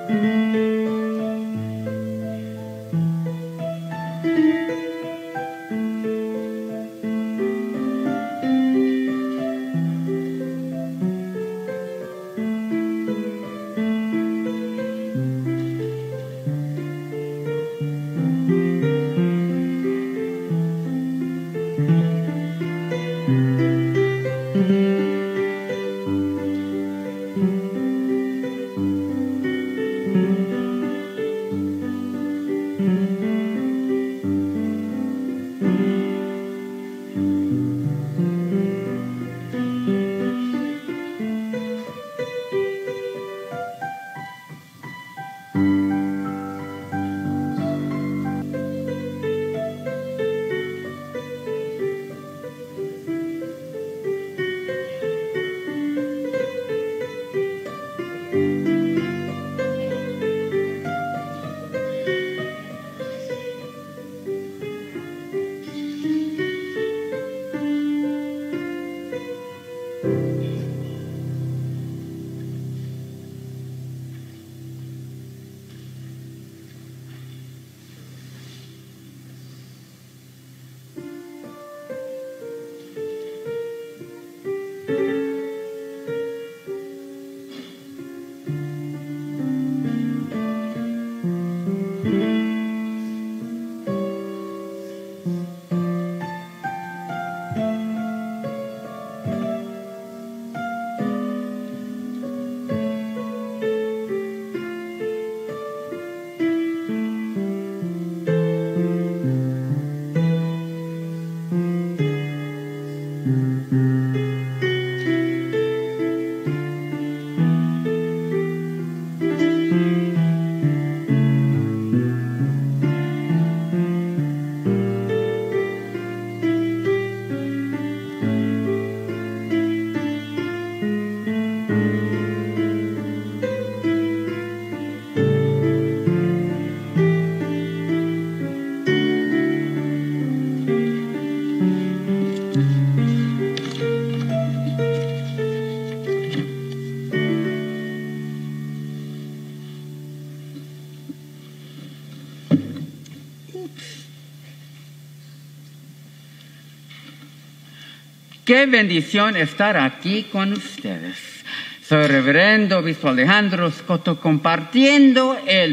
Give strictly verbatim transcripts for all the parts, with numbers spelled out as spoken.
Qué bendición estar aquí con ustedes. Soy Reverendo Obispo Alejandro Scotto, compartiendo el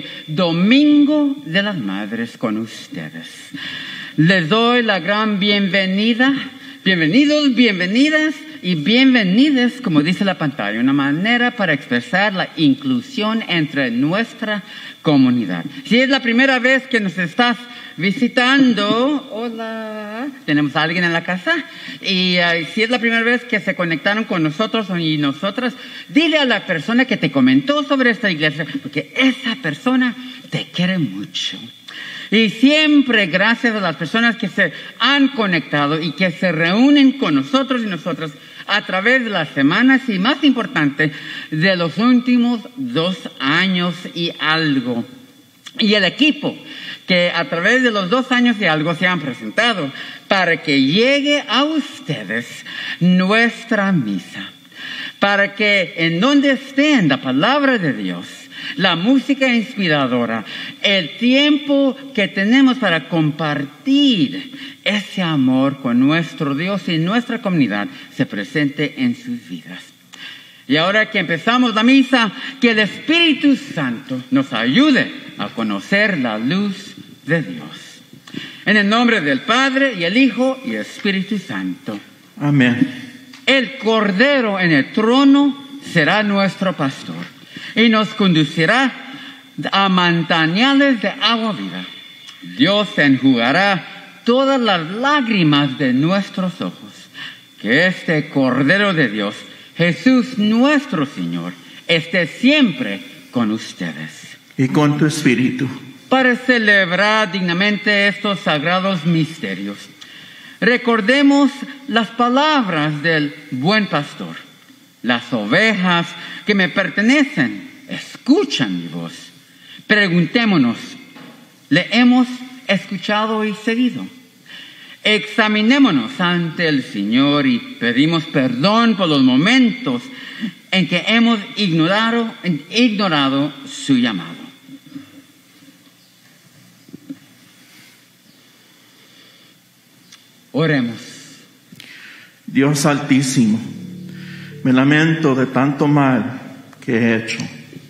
Domingo de las Madres con ustedes. Les doy la gran bienvenida. Bienvenidos, bienvenidas y bienvenidas, como dice la pantalla, una manera para expresar la inclusión entre nuestra comunidad. Si es la primera vez que nos estás visitando, hola, tenemos a alguien en la casa, y uh, si es la primera vez que se conectaron con nosotros y nosotras, dile a la persona que te comentó sobre esta iglesia, porque esa persona te quiere mucho. Y siempre gracias a las personas que se han conectado y que se reúnen con nosotros y nosotras a través de las semanas y, más importante, de los últimos dos años y algo. Y el equipo que a través de los dos años y algo se han presentado para que llegue a ustedes nuestra misa, para que en donde estén la palabra de Dios, la música inspiradora, el tiempo que tenemos para compartir ese amor con nuestro Dios y nuestra comunidad se presente en sus vidas. Y ahora que empezamos la misa, que el Espíritu Santo nos ayude a conocer la luz de Dios. En el nombre del Padre, y el Hijo, y el Espíritu Santo. Amén. El Cordero en el trono será nuestro pastor y nos conducirá a manantiales de agua viva. Dios enjugará todas las lágrimas de nuestros ojos. Que este Cordero de Dios, Jesús nuestro Señor, esté siempre con ustedes. Y con tu espíritu. Para celebrar dignamente estos sagrados misterios, recordemos las palabras del buen pastor. Las ovejas que me pertenecen escuchan mi voz. Preguntémonos, ¿le hemos escuchado y seguido? Examinémonos ante el Señor y pedimos perdón por los momentos en que hemos ignorado, ignorado su llamado. Oremos. Dios Altísimo, me lamento de tanto mal que he hecho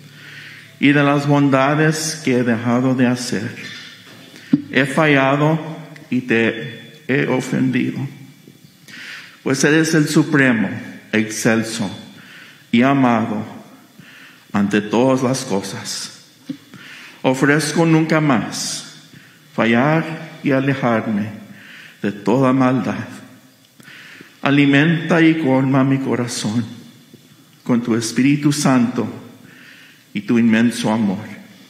y de las bondades que he dejado de hacer. He fallado y te he ofendido, pues eres el supremo, excelso y amado ante todas las cosas. Ofrezco nunca más fallar y alejarme de toda maldad. Alimenta y colma mi corazón con tu Espíritu Santo y tu inmenso amor,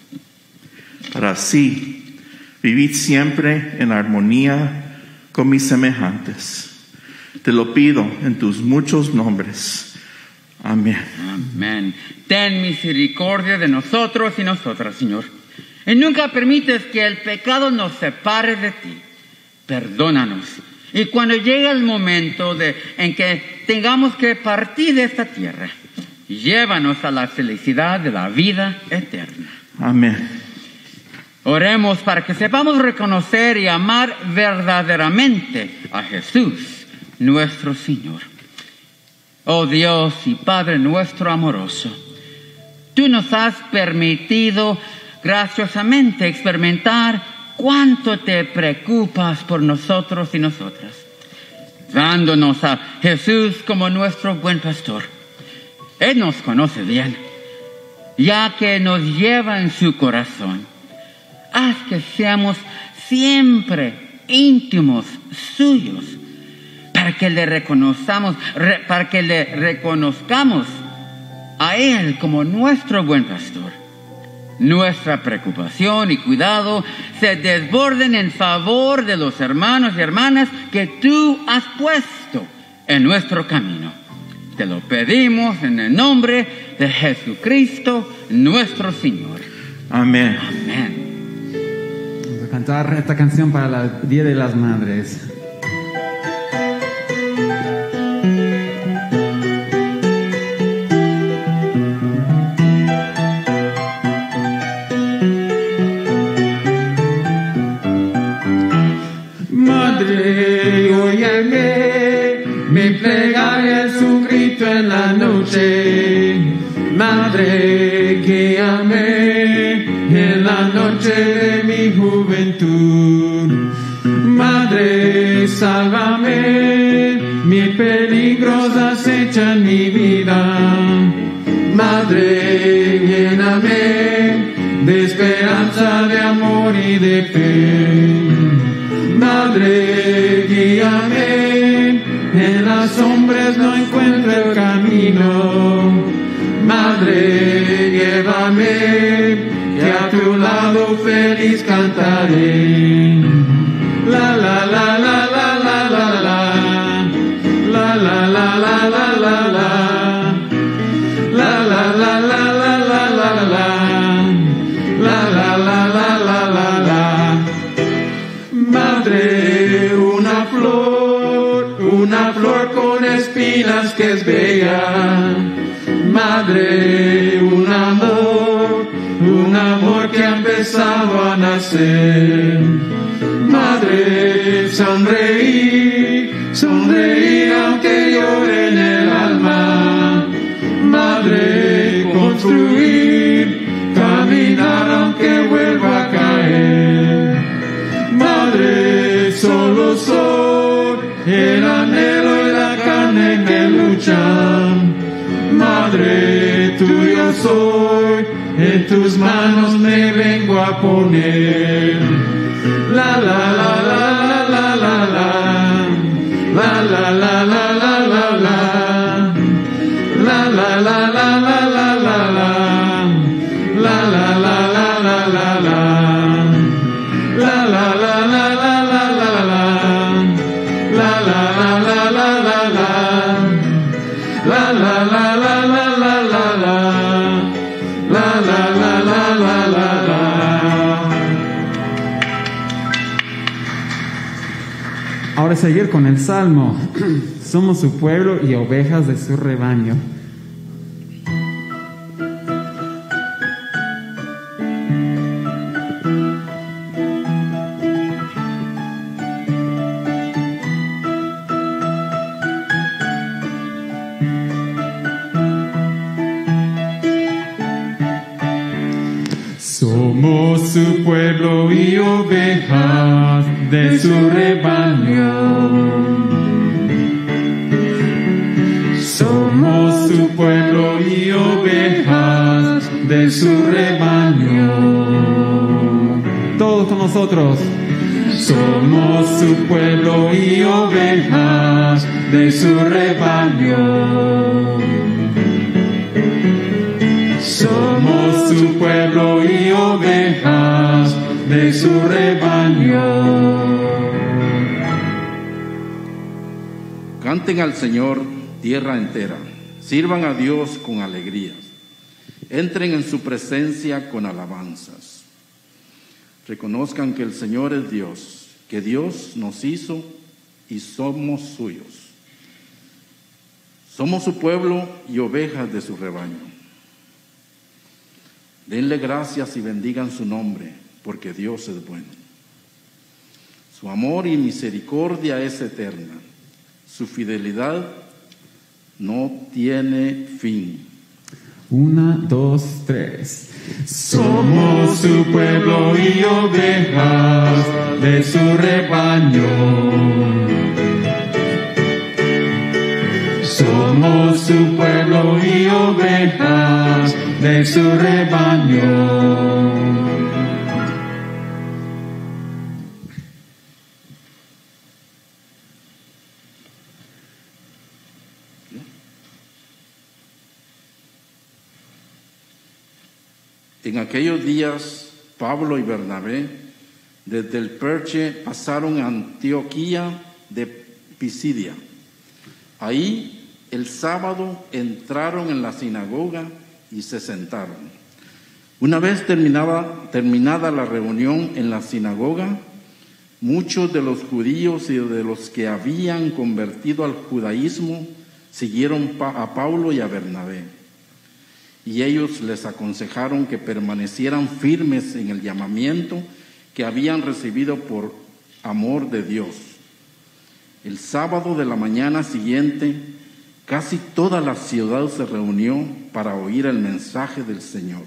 para así vivir siempre en armonía con mis semejantes. Te lo pido en tus muchos nombres. Amén. Amén. Ten misericordia de nosotros y nosotras, Señor. Y nunca permites que el pecado nos separe de ti. Perdónanos. Y cuando llegue el momento de, en que tengamos que partir de esta tierra, llévanos a la felicidad de la vida eterna. Amén. Oremos para que sepamos reconocer y amar verdaderamente a Jesús, nuestro Señor. Oh Dios y Padre nuestro amoroso, tú nos has permitido graciosamente experimentar cuánto te preocupas por nosotros y nosotras, dándonos a Jesús como nuestro buen pastor. Él nos conoce bien, ya que nos lleva en su corazón. Haz que seamos siempre íntimos suyos, para que le reconozcamos, re, para que le reconozcamos a Él como nuestro buen pastor. Nuestra preocupación y cuidado se desborden en favor de los hermanos y hermanas que tú has puesto en nuestro camino. Te lo pedimos en el nombre de Jesucristo, nuestro Señor. Amén. Amén. Vamos a cantar esta canción para el Día de las Madres. Madre, óyeme, mi plegaria es un grito en la noche. Madre, guíame en la noche de mi juventud. Madre, sálvame, mis peligros acechan mi vida. Madre, lléname de esperanza, de amor y de fe. Madre, guíame, en las sombras no encuentro el camino. Madre, llévame, que a tu lado feliz cantaré. La la la la la la la la, la la la la la la la, la la la la la la la la, la la la la la la la. Madre, una flor, una flor con espinas que es bella. Madre, un amor, un amor que ha empezado a nacer. Madre, sonreír, sonreír aunque llore en el alma. Madre, construir, caminar aunque vuelva a caer. Madre, solo soy el anhelo y la carne que luchan. Madre, tuyo soy, en tus manos me vengo a poner. La la la la la la la la, la la la la la la la, la la la la la la la la, la la la la la la la, la la la la la la la la, la la la la la la la, la la la la la la la, la la la la la la la. Ahora seguir con el Salmo. Somos su pueblo y ovejas de su rebaño. Somos su pueblo y ovejas de su rebaño. Somos su pueblo y ovejas de su rebaño. Todos con nosotros. Somos su pueblo y ovejas de su rebaño. Somos su pueblo y ovejas de su rebaño. Canten al Señor, tierra entera. Sirvan a Dios con alegrías. Entren en su presencia con alabanzas. Reconozcan que el Señor es Dios, que Dios nos hizo y somos suyos. Somos su pueblo y ovejas de su rebaño. Denle gracias y bendigan su nombre, porque Dios es bueno. Su amor y misericordia es eterna. Su fidelidad no tiene fin. Una, dos, tres. Somos su pueblo y ovejas de su rebaño. Somos su pueblo y ovejas de su rebaño. En aquellos días, Pablo y Bernabé, desde el Perche, pasaron a Antioquía de Pisidia. Ahí, el sábado, entraron en la sinagoga y se sentaron. Una vez terminaba, terminada la reunión en la sinagoga, muchos de los judíos y de los que habían convertido al judaísmo siguieron a Pablo y a Bernabé. Y ellos les aconsejaron que permanecieran firmes en el llamamiento que habían recibido por amor de Dios. El sábado de la mañana siguiente, casi toda la ciudad se reunió para oír el mensaje del Señor.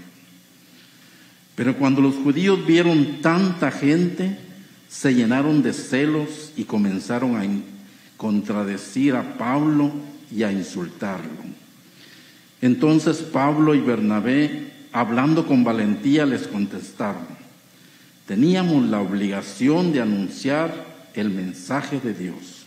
Pero cuando los judíos vieron tanta gente, se llenaron de celos y comenzaron a contradecir a Pablo y a insultarlo. Entonces Pablo y Bernabé, hablando con valentía, les contestaron: teníamos la obligación de anunciar el mensaje de Dios.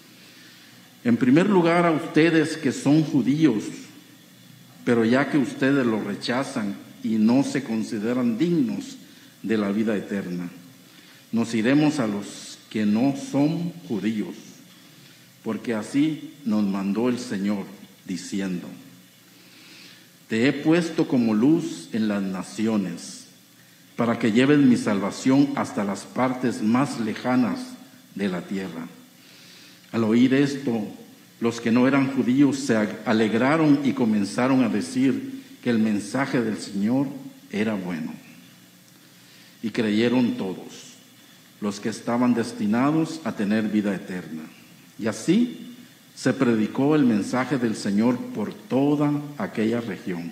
En primer lugar, a ustedes que son judíos, pero ya que ustedes lo rechazan y no se consideran dignos de la vida eterna, nos iremos a los que no son judíos, porque así nos mandó el Señor, diciendo: te he puesto como luz en las naciones, para que lleves mi salvación hasta las partes más lejanas de la tierra. Al oír esto, los que no eran judíos se alegraron y comenzaron a decir que el mensaje del Señor era bueno. Y creyeron todos, los que estaban destinados a tener vida eterna. Y así se predicó el mensaje del Señor por toda aquella región.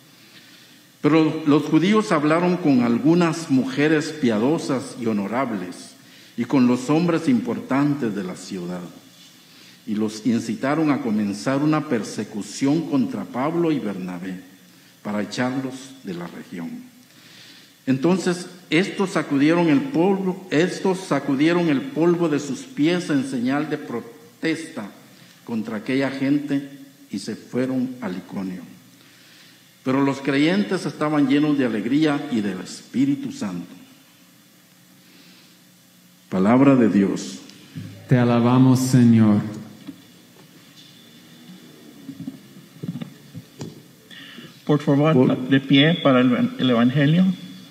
Pero los judíos hablaron con algunas mujeres piadosas y honorables y con los hombres importantes de la ciudad, y los incitaron a comenzar una persecución contra Pablo y Bernabé para echarlos de la región. Entonces estos sacudieron el polvo, estos sacudieron el polvo de sus pies en señal de protesta contra aquella gente y se fueron a Iconio. Pero los creyentes estaban llenos de alegría y del Espíritu Santo. Palabra de Dios. Te alabamos, Señor. Por favor, Por- de pie para el, el Evangelio.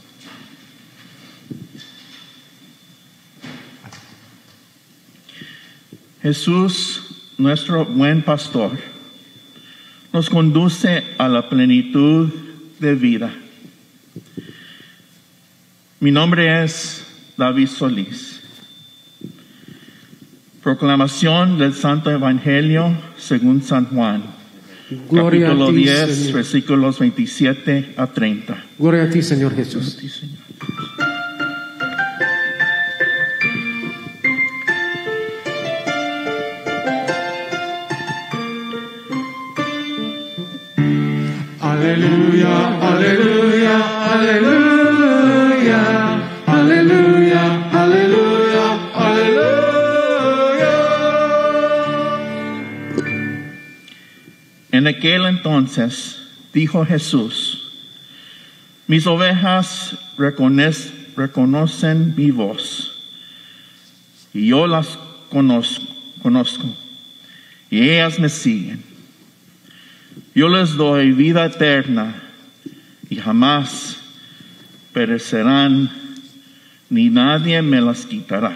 Jesús, nuestro buen pastor, nos conduce a la plenitud de vida. Mi nombre es David Solís. Proclamación del Santo Evangelio según San Juan. Gloria a Capítulo ti, diez, Señor. versículos veintisiete a treinta. Gloria a ti, Señor Jesús. Sí, Señor. Aleluya, aleluya, aleluya, aleluya, aleluya, aleluya. En aquel entonces dijo Jesús: mis ovejas reconoc- reconocen mi voz, y yo las conozco, conozco, y ellas me siguen. Yo les doy vida eterna, y jamás perecerán, ni nadie me las quitará.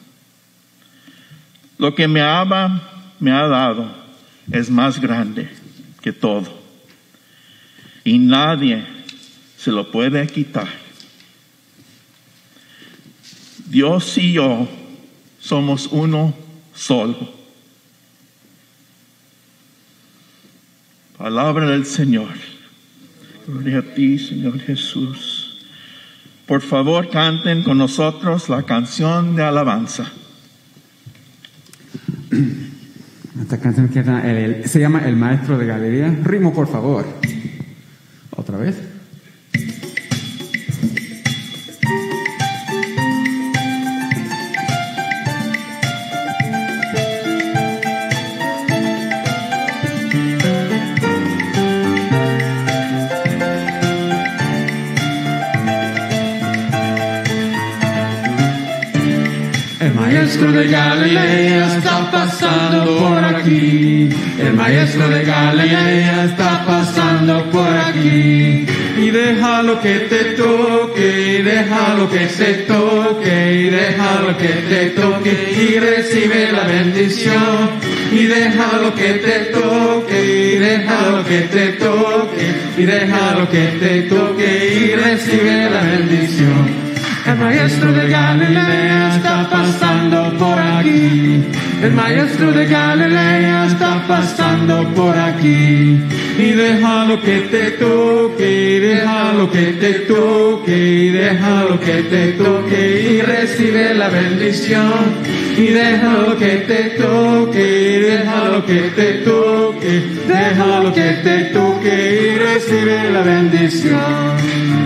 Lo que mi Abba me ha dado es más grande que todo, y nadie se lo puede quitar. Dios y yo somos uno solo. Palabra del Señor. Gloria a ti, Señor Jesús. Por favor, canten con nosotros la canción de alabanza. Esta canción que era el- el- se llama El Maestro de Galilea. Ritmo, por favor. Otra vez. El maestro de Galilea está pasando por aquí. El maestro de Galilea está pasando por aquí. Y déjalo que te toque, y déjalo que se toque, y déjalo que te toque, y recibe la bendición. Y déjalo que te toque, y déjalo que te toque, y déjalo que te toque, y recibe la bendición. El maestro de Galilea está pasando por aquí. El maestro de Galilea está pasando por aquí. Y déjalo que te toque, y déjalo que te toque, y déjalo que te toque, y recibe la bendición. Y déjalo que te toque, y déjalo que te toque, déjalo que te toque, y recibe la bendición.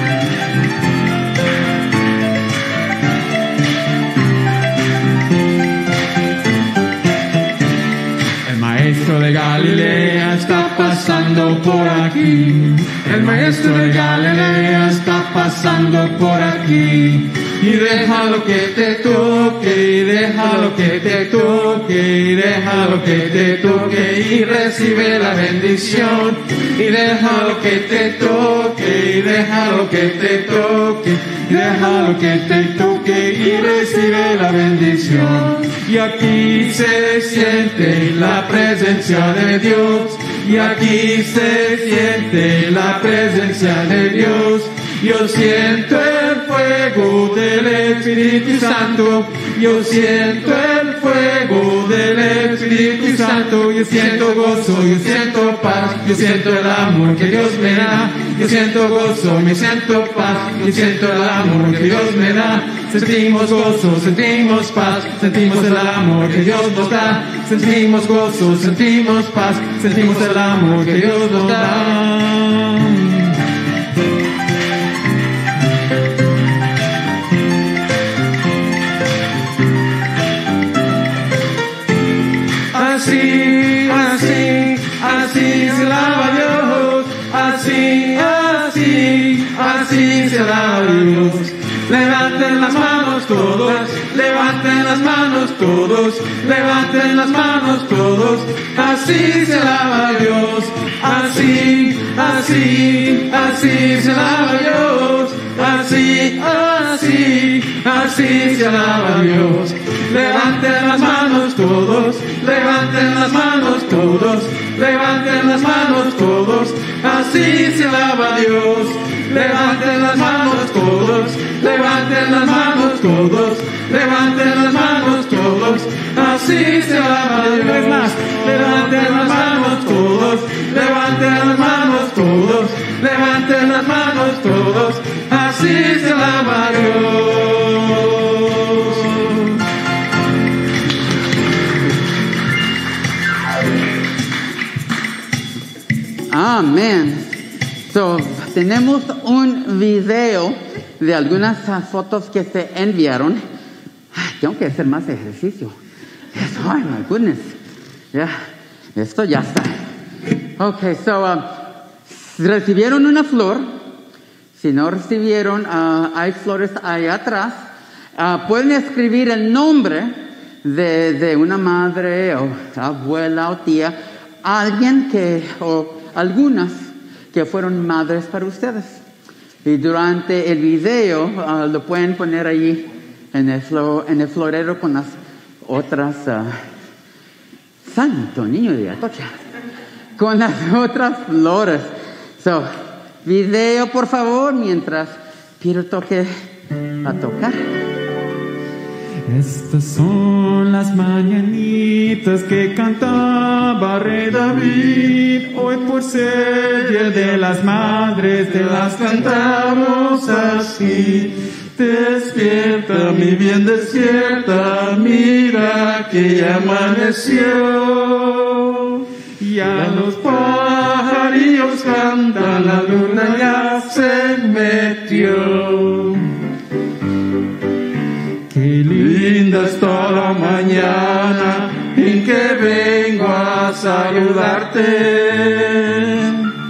El maestro de Galilea está pasando por aquí. El maestro de Galilea está pasando por aquí. Y déjalo que te toque, y déjalo que te toque, y déjalo que te toque, y recibe la bendición. Y déjalo que te toque, y déjalo que te toque, y déjalo que te toque, y recibe la bendición. Y aquí se siente la presencia de Dios. Y aquí se siente la presencia de Dios. Yo siento el fuego del Espíritu Santo. Yo siento el fuego del Espíritu Santo. Yo siento gozo, yo siento paz. Yo siento el amor que Dios me da. Yo siento gozo, me siento paz. Yo siento el amor que Dios me da. Sentimos gozo, sentimos paz. Sentimos el amor que Dios nos da. Sentimos gozo, sentimos paz. Sentimos el amor que Dios nos da. Así, así, así se lava Dios. Así, así, así se lava Dios. Levanten las manos todos, levanten las manos todos, levanten las manos todos. Así se lava Dios. Así, así, así se lava Dios. Así, así, así se alaba Dios. Levanten las manos todos, levanten las manos todos, levanten las manos todos. Así se alaba Dios. Levanten las manos todos, levanten las manos todos, levanten las manos todos. Así se alaba Dios. Levanten las manos todos, levanten las manos todos. levanten las manos todos, así se alaba Dios. Amén. So, tenemos un video de algunas uh, fotos que se enviaron. Ay, tengo que hacer más ejercicio. Yes, oh my goodness. Ya, yeah, esto ya está. Okay, so, uh, recibieron una flor. Si no recibieron, uh, hay flores ahí atrás. Uh, pueden escribir el nombre de, de una madre o abuela o tía, alguien que, o algunas que fueron madres para ustedes. Y durante el video uh, lo pueden poner allí en el, flo, en el florero con las otras, uh, santo niño de Atocha, con las otras flores. So, video por favor, mientras Peter toque a tocar. Estas son las mañanitas que cantaba Rey David. Hoy por ser Día de las Madres te las cantamos así. Despierta, mi bien, despierta, mira que ya amaneció. Ya los pajarillos cantan, la luna ya se metió. Qué linda está la mañana en que vengo a saludarte.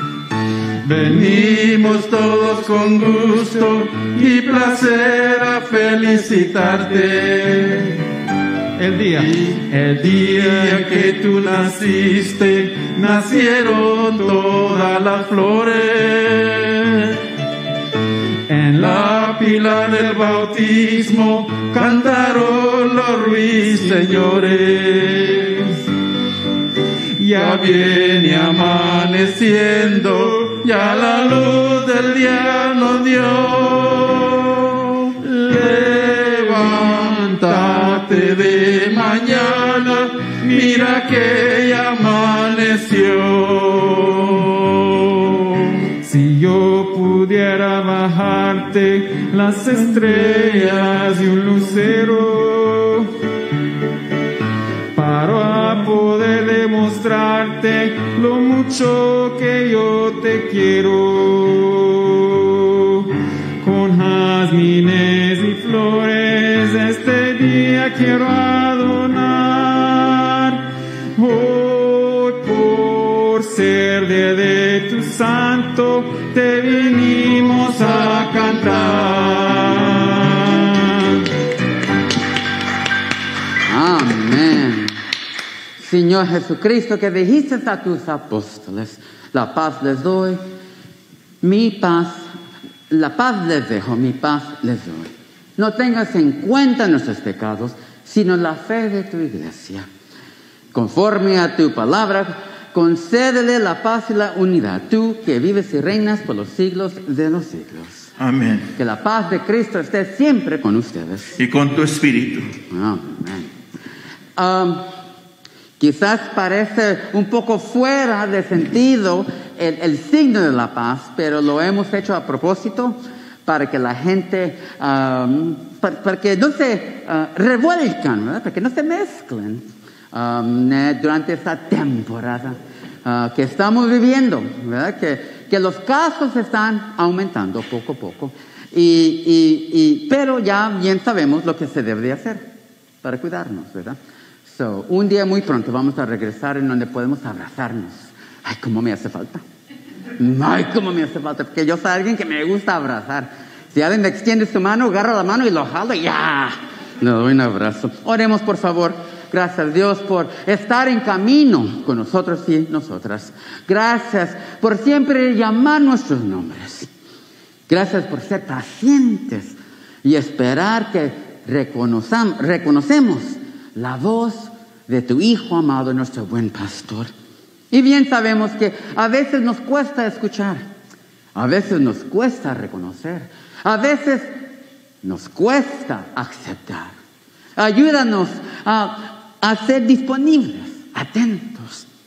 Venimos todos con gusto y placer a felicitarte. El día, el día que tú naciste, nacieron todas las flores. En la pila del bautismo cantaron los ruiseñores. Ya viene amaneciendo, ya la luz del día nos dio. Levántate de mañana, mira que ya amaneció. Si yo pudiera bajarte las estrellas de un lucero, para poder demostrarte lo mucho que yo te quiero. Con jazmines y flores este día quiero adorar. Hoy por ser día de tu santo te vinimos a cantar. Amén. Señor Jesucristo, que dijiste a tus apóstoles, la paz les doy, mi paz, la paz les dejo, mi paz les doy. No tengas en cuenta nuestros pecados, sino la fe de tu iglesia. Conforme a tu palabra, concédele la paz y la unidad, tú que vives y reinas por los siglos de los siglos. Amén. Que la paz de Cristo esté siempre con ustedes. Y con tu espíritu. Amén. Um, quizás parece un poco fuera de sentido el, el signo de la paz, pero lo hemos hecho a propósito para que la gente, um, para, para que no se uh, revuelcan, ¿verdad? Para que no se mezclen um, durante esta temporada uh, que estamos viviendo, ¿verdad? Que, que los casos están aumentando poco a poco, y, y, y, pero ya bien sabemos lo que se debe de hacer para cuidarnos, ¿verdad? So, un día muy pronto vamos a regresar en donde podemos abrazarnos. Ay, cómo me hace falta. Ay, cómo me hace falta. Porque yo soy alguien que me gusta abrazar. Si alguien me extiende su mano, agarro la mano y lo jalo y ya. Le doy un abrazo. Oremos, por favor. Gracias, Dios, por estar en camino con nosotros y nosotras. Gracias por siempre llamar nuestros nombres. Gracias por ser pacientes y esperar que reconozcamos, reconocemos la voz de tu Hijo amado, nuestro buen pastor. Y bien sabemos que a veces nos cuesta escuchar, a veces nos cuesta reconocer, a veces nos cuesta aceptar. Ayúdanos a, a ser disponibles, atentos.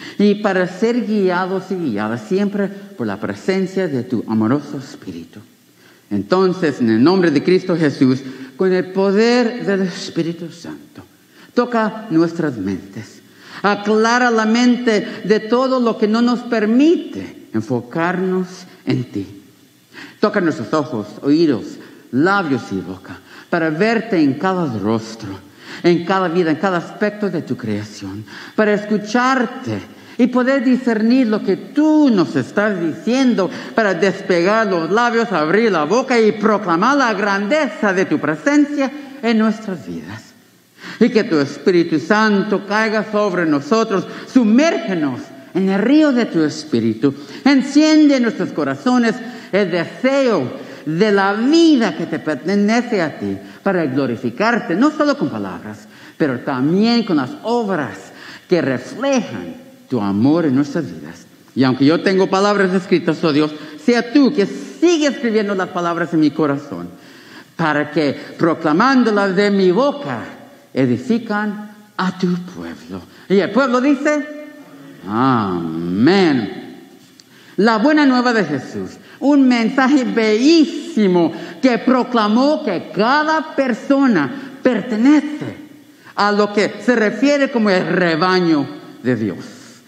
y para ser guiados y guiadas siempre por la presencia de tu amoroso Espíritu. Entonces, en el nombre de Cristo Jesús, con el poder del Espíritu Santo, toca nuestras mentes, aclara la mente de todo lo que no nos permite enfocarnos en ti. Toca nuestros ojos, oídos, labios y boca para verte en cada rostro, en cada vida, en cada aspecto de tu creación, para escucharte y poder discernir lo que tú nos estás diciendo, para despegar los labios, abrir la boca y proclamar la grandeza de tu presencia en nuestras vidas. Y que tu Espíritu Santo caiga sobre nosotros, sumérgenos en el río de tu Espíritu, enciende en nuestros corazones el deseo de la vida que te pertenece a ti, para glorificarte, no solo con palabras, pero también con las obras que reflejan tu amor en nuestras vidas. Y aunque yo tengo palabras escritas, oh Dios, sea tú que sigue escribiendo las palabras en mi corazón, para que proclamándolas de mi boca edifican a tu pueblo. Y el pueblo dice, amén. La buena nueva de Jesús, un mensaje bellísimo que proclamó que cada persona pertenece a lo que se refiere como el rebaño de Dios.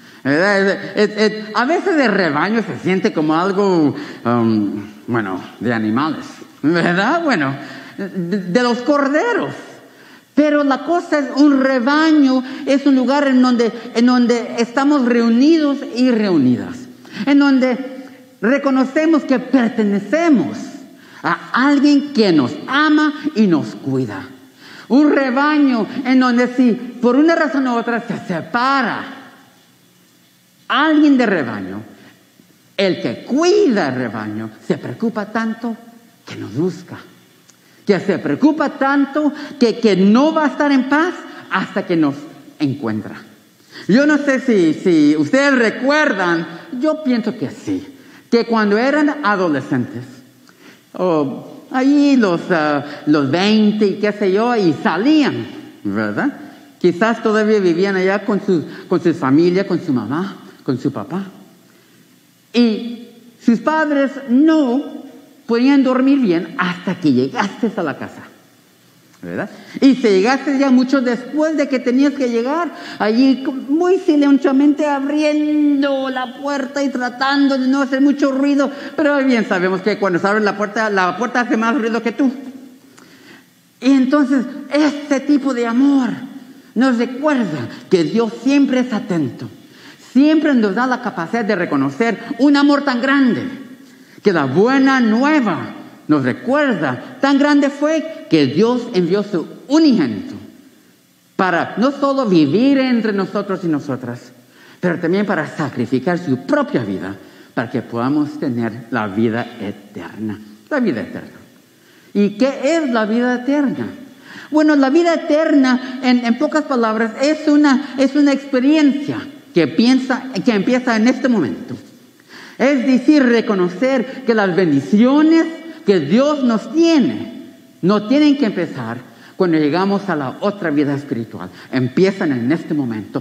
A veces el rebaño se siente como algo, um, bueno, de animales, ¿verdad? Bueno, de, de los corderos. Pero la cosa es, un rebaño es un lugar en donde, en donde estamos reunidos y reunidas, en donde reconocemos que pertenecemos a alguien que nos ama y nos cuida. Un rebaño en donde si por una razón u otra se separa alguien de rebaño, el que cuida el rebaño se preocupa tanto que nos busca, que se preocupa tanto que, que no va a estar en paz hasta que nos encuentra. Yo no sé si, si ustedes recuerdan, yo pienso que sí, que cuando eran adolescentes, o allí los, uh, los veinte y qué sé yo, y salían, ¿verdad? Quizás todavía vivían allá con su, con su familia, con su mamá, con su papá. Y sus padres no podían dormir bien hasta que llegaste a la casa, ¿verdad? Y si llegaste ya mucho después de que tenías que llegar, allí muy silenciosamente abriendo la puerta y tratando de no hacer mucho ruido, pero bien sabemos que cuando se abre la puerta, la puerta hace más ruido que tú. Y entonces este tipo de amor nos recuerda que Dios siempre es atento, siempre nos da la capacidad de reconocer un amor tan grande, que la buena nueva nos recuerda, tan grande fue que Dios envió su unigénito para no solo vivir entre nosotros y nosotras, pero también para sacrificar su propia vida para que podamos tener la vida eterna. La vida eterna. ¿Y qué es la vida eterna? Bueno, la vida eterna, en, en pocas palabras, es una, es una experiencia que, piensa, que empieza en este momento. Es decir, reconocer que las bendiciones que Dios nos tiene no tienen que empezar cuando llegamos a la otra vida espiritual. Empiezan en este momento.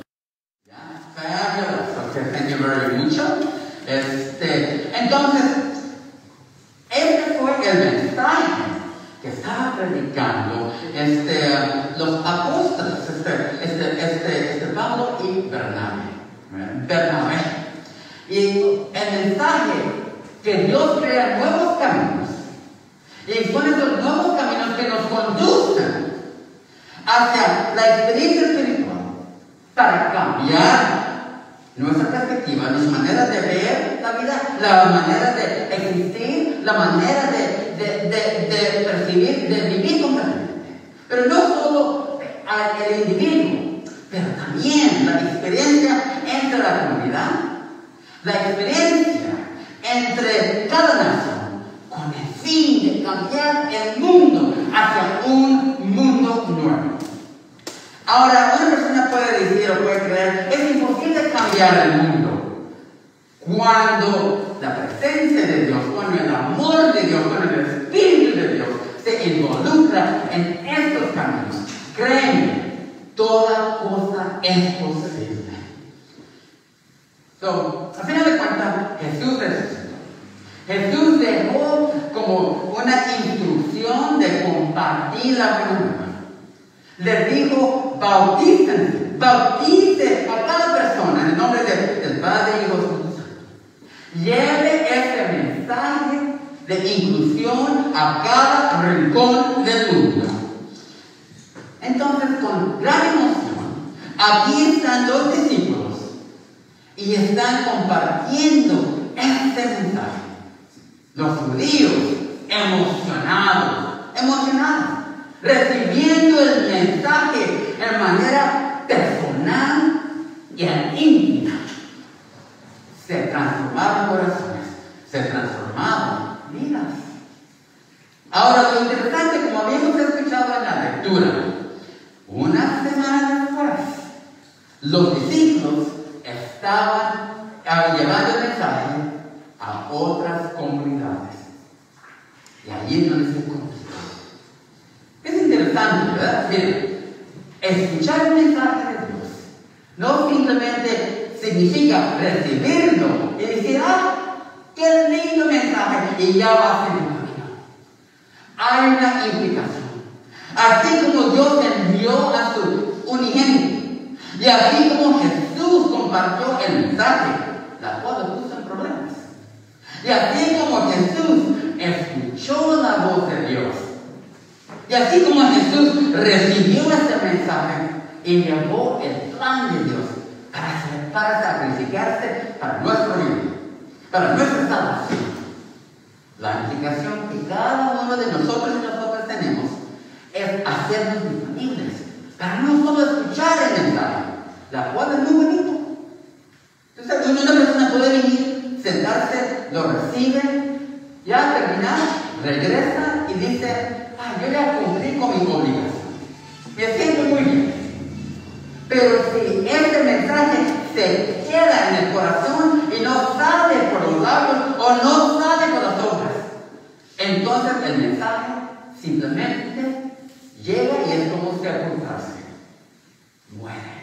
Mucho. Este, entonces, este fue el mensaje que estaba predicando este, los apóstoles, este, este, este, este Pablo y Bernabé. Bernabé. Y el mensaje que Dios crea nuevos caminos, y son esos nuevos caminos que nos conducen hacia la experiencia espiritual para cambiar nuestra perspectiva, nuestra manera de ver la vida, la manera de existir, la manera de, de, de, de percibir, de vivir completamente. Pero no solo el individuo, pero también la experiencia entre la comunidad, la experiencia entre cada nación, con el fin de cambiar el mundo hacia un mundo nuevo. Ahora, una persona puede decir o puede creer, es imposible cambiar el mundo cuando la presencia de Dios, cuando el amor de Dios, cuando el Espíritu de Dios se involucra en estos caminos. Créeme, toda cosa es posible. la buena nueva. Les dijo, bautícense, bautícense a cada persona en el nombre de, del Padre, Hijo y Espíritu Santo. Lleve este mensaje de inclusión a cada rincón del mundo. Entonces, con gran emoción, aquí están los discípulos y están compartiendo este mensaje. Los judíos emocionados, emocionados, recibiendo el mensaje en manera personal y íntima. Se transformaron corazones, se transformaron vidas. Ahora, lo interesante, como habíamos escuchado en la lectura, una semana después, los discípulos estaban llevando el mensaje a otras comunidades. Y allí es donde se cumplió. Es interesante, ¿verdad? Miren, escuchar el mensaje de Dios no simplemente significa recibirlo y decir, ah, qué lindo mensaje, y ya va a ser un camino. Hay una implicación. Así como Dios envió a su unigénito, y así como Jesús compartió el mensaje, la cual lo puso en problemas. Y así como Jesús escuchó la voz de Dios, y así como Jesús recibió este mensaje y llevó el plan de Dios para, para sacrificarse para nuestro bien, para nuestra salvación, la implicación que cada uno de nosotros y nosotras tenemos es hacernos disponibles para no solo escuchar el mensaje, la cual es muy bonito. Entonces, una persona puede venir, sentarse, lo recibe, ya terminar, regresa y dice, ah, yo ya cumplí con mi obligación, me siento muy bien. Pero si este mensaje se queda en el corazón y no sale por los labios o no sale por las obras, entonces el mensaje simplemente llega y es como sepultarse, muere.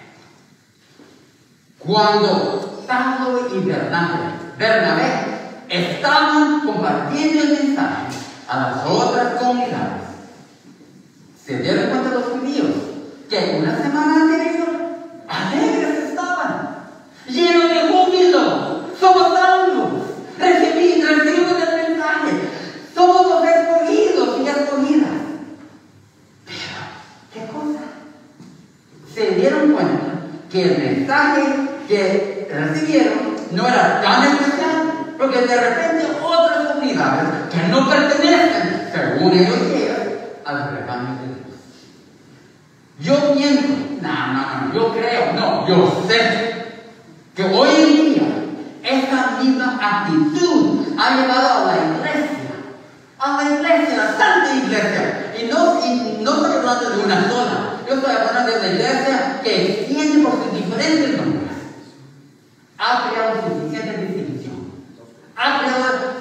Cuando Pablo y Bernabé, Bernabé estaban compartiendo el mensaje a las otras comunidades, se dieron cuenta los judíos que una semana anterior alegres estaban, llenos de júbilo, somos salvos, recibimos, recibimos el mensaje, somos los escogidos y escogidas. Pero, ¿qué cosa? Se dieron cuenta que el mensaje que recibieron no era tan especial, porque de repente otras comunidades que no pertenecen, según ellos llegan, al rebaño de Dios. Yo pienso, no, no, no, yo creo, no, yo sé que hoy en día esa misma actitud ha llevado a la iglesia, a la iglesia, la santa iglesia, y no, y no estoy hablando de una sola, yo estoy hablando de la iglesia que tiene por sus diferentes nombres, ha creado suficiente distinción, ha creado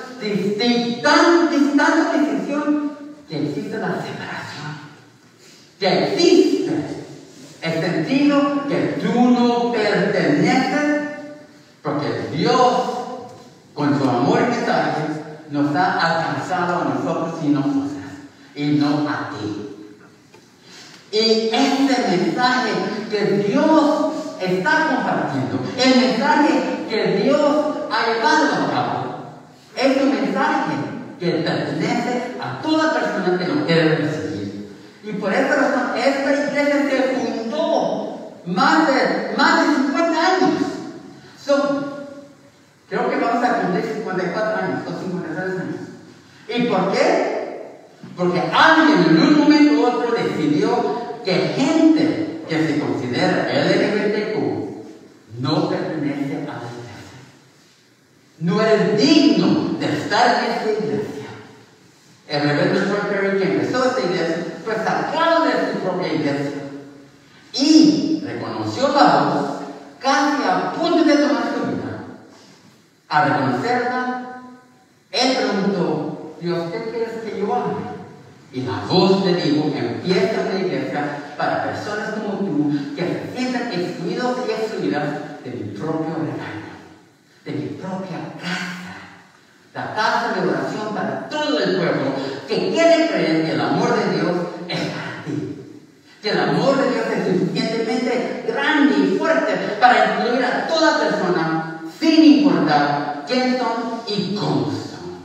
tanta distinción que existe la separación, que existe el sentido que tú no perteneces, porque Dios, con su amor y mensaje, nos ha alcanzado a nosotros y nosotras, y no a ti. Y este mensaje que Dios está compartiendo, el mensaje que Dios ha llevado a cabo, es un mensaje que pertenece a toda persona que lo quiere recibir. Y por esta razón, esta iglesia se fundó más de, más de cincuenta años. So, creo que vamos a cumplir cincuenta y cuatro años o cincuenta y tres años. ¿Y por qué? Porque alguien en un momento u otro decidió que gente que se considera L G B T Q no pertenece a la iglesia. No eres digno de estar en esta iglesia. El reverendo John Perry, que empezó esta iglesia, fue sacado de su propia iglesia y reconoció la voz, casi a punto de tomar su vida. A reconocerla, él preguntó, Dios, ¿qué quieres que yo haga? Y la voz le dijo, empieza una iglesia para personas como tú que se sientan excluidos y excluidas de mi propio rebaño, de mi propia casa, la casa de oración para todo el pueblo que quiere creer que el amor de Dios es para que el amor de Dios es suficientemente grande y fuerte para incluir a toda persona sin importar quién son y cómo son.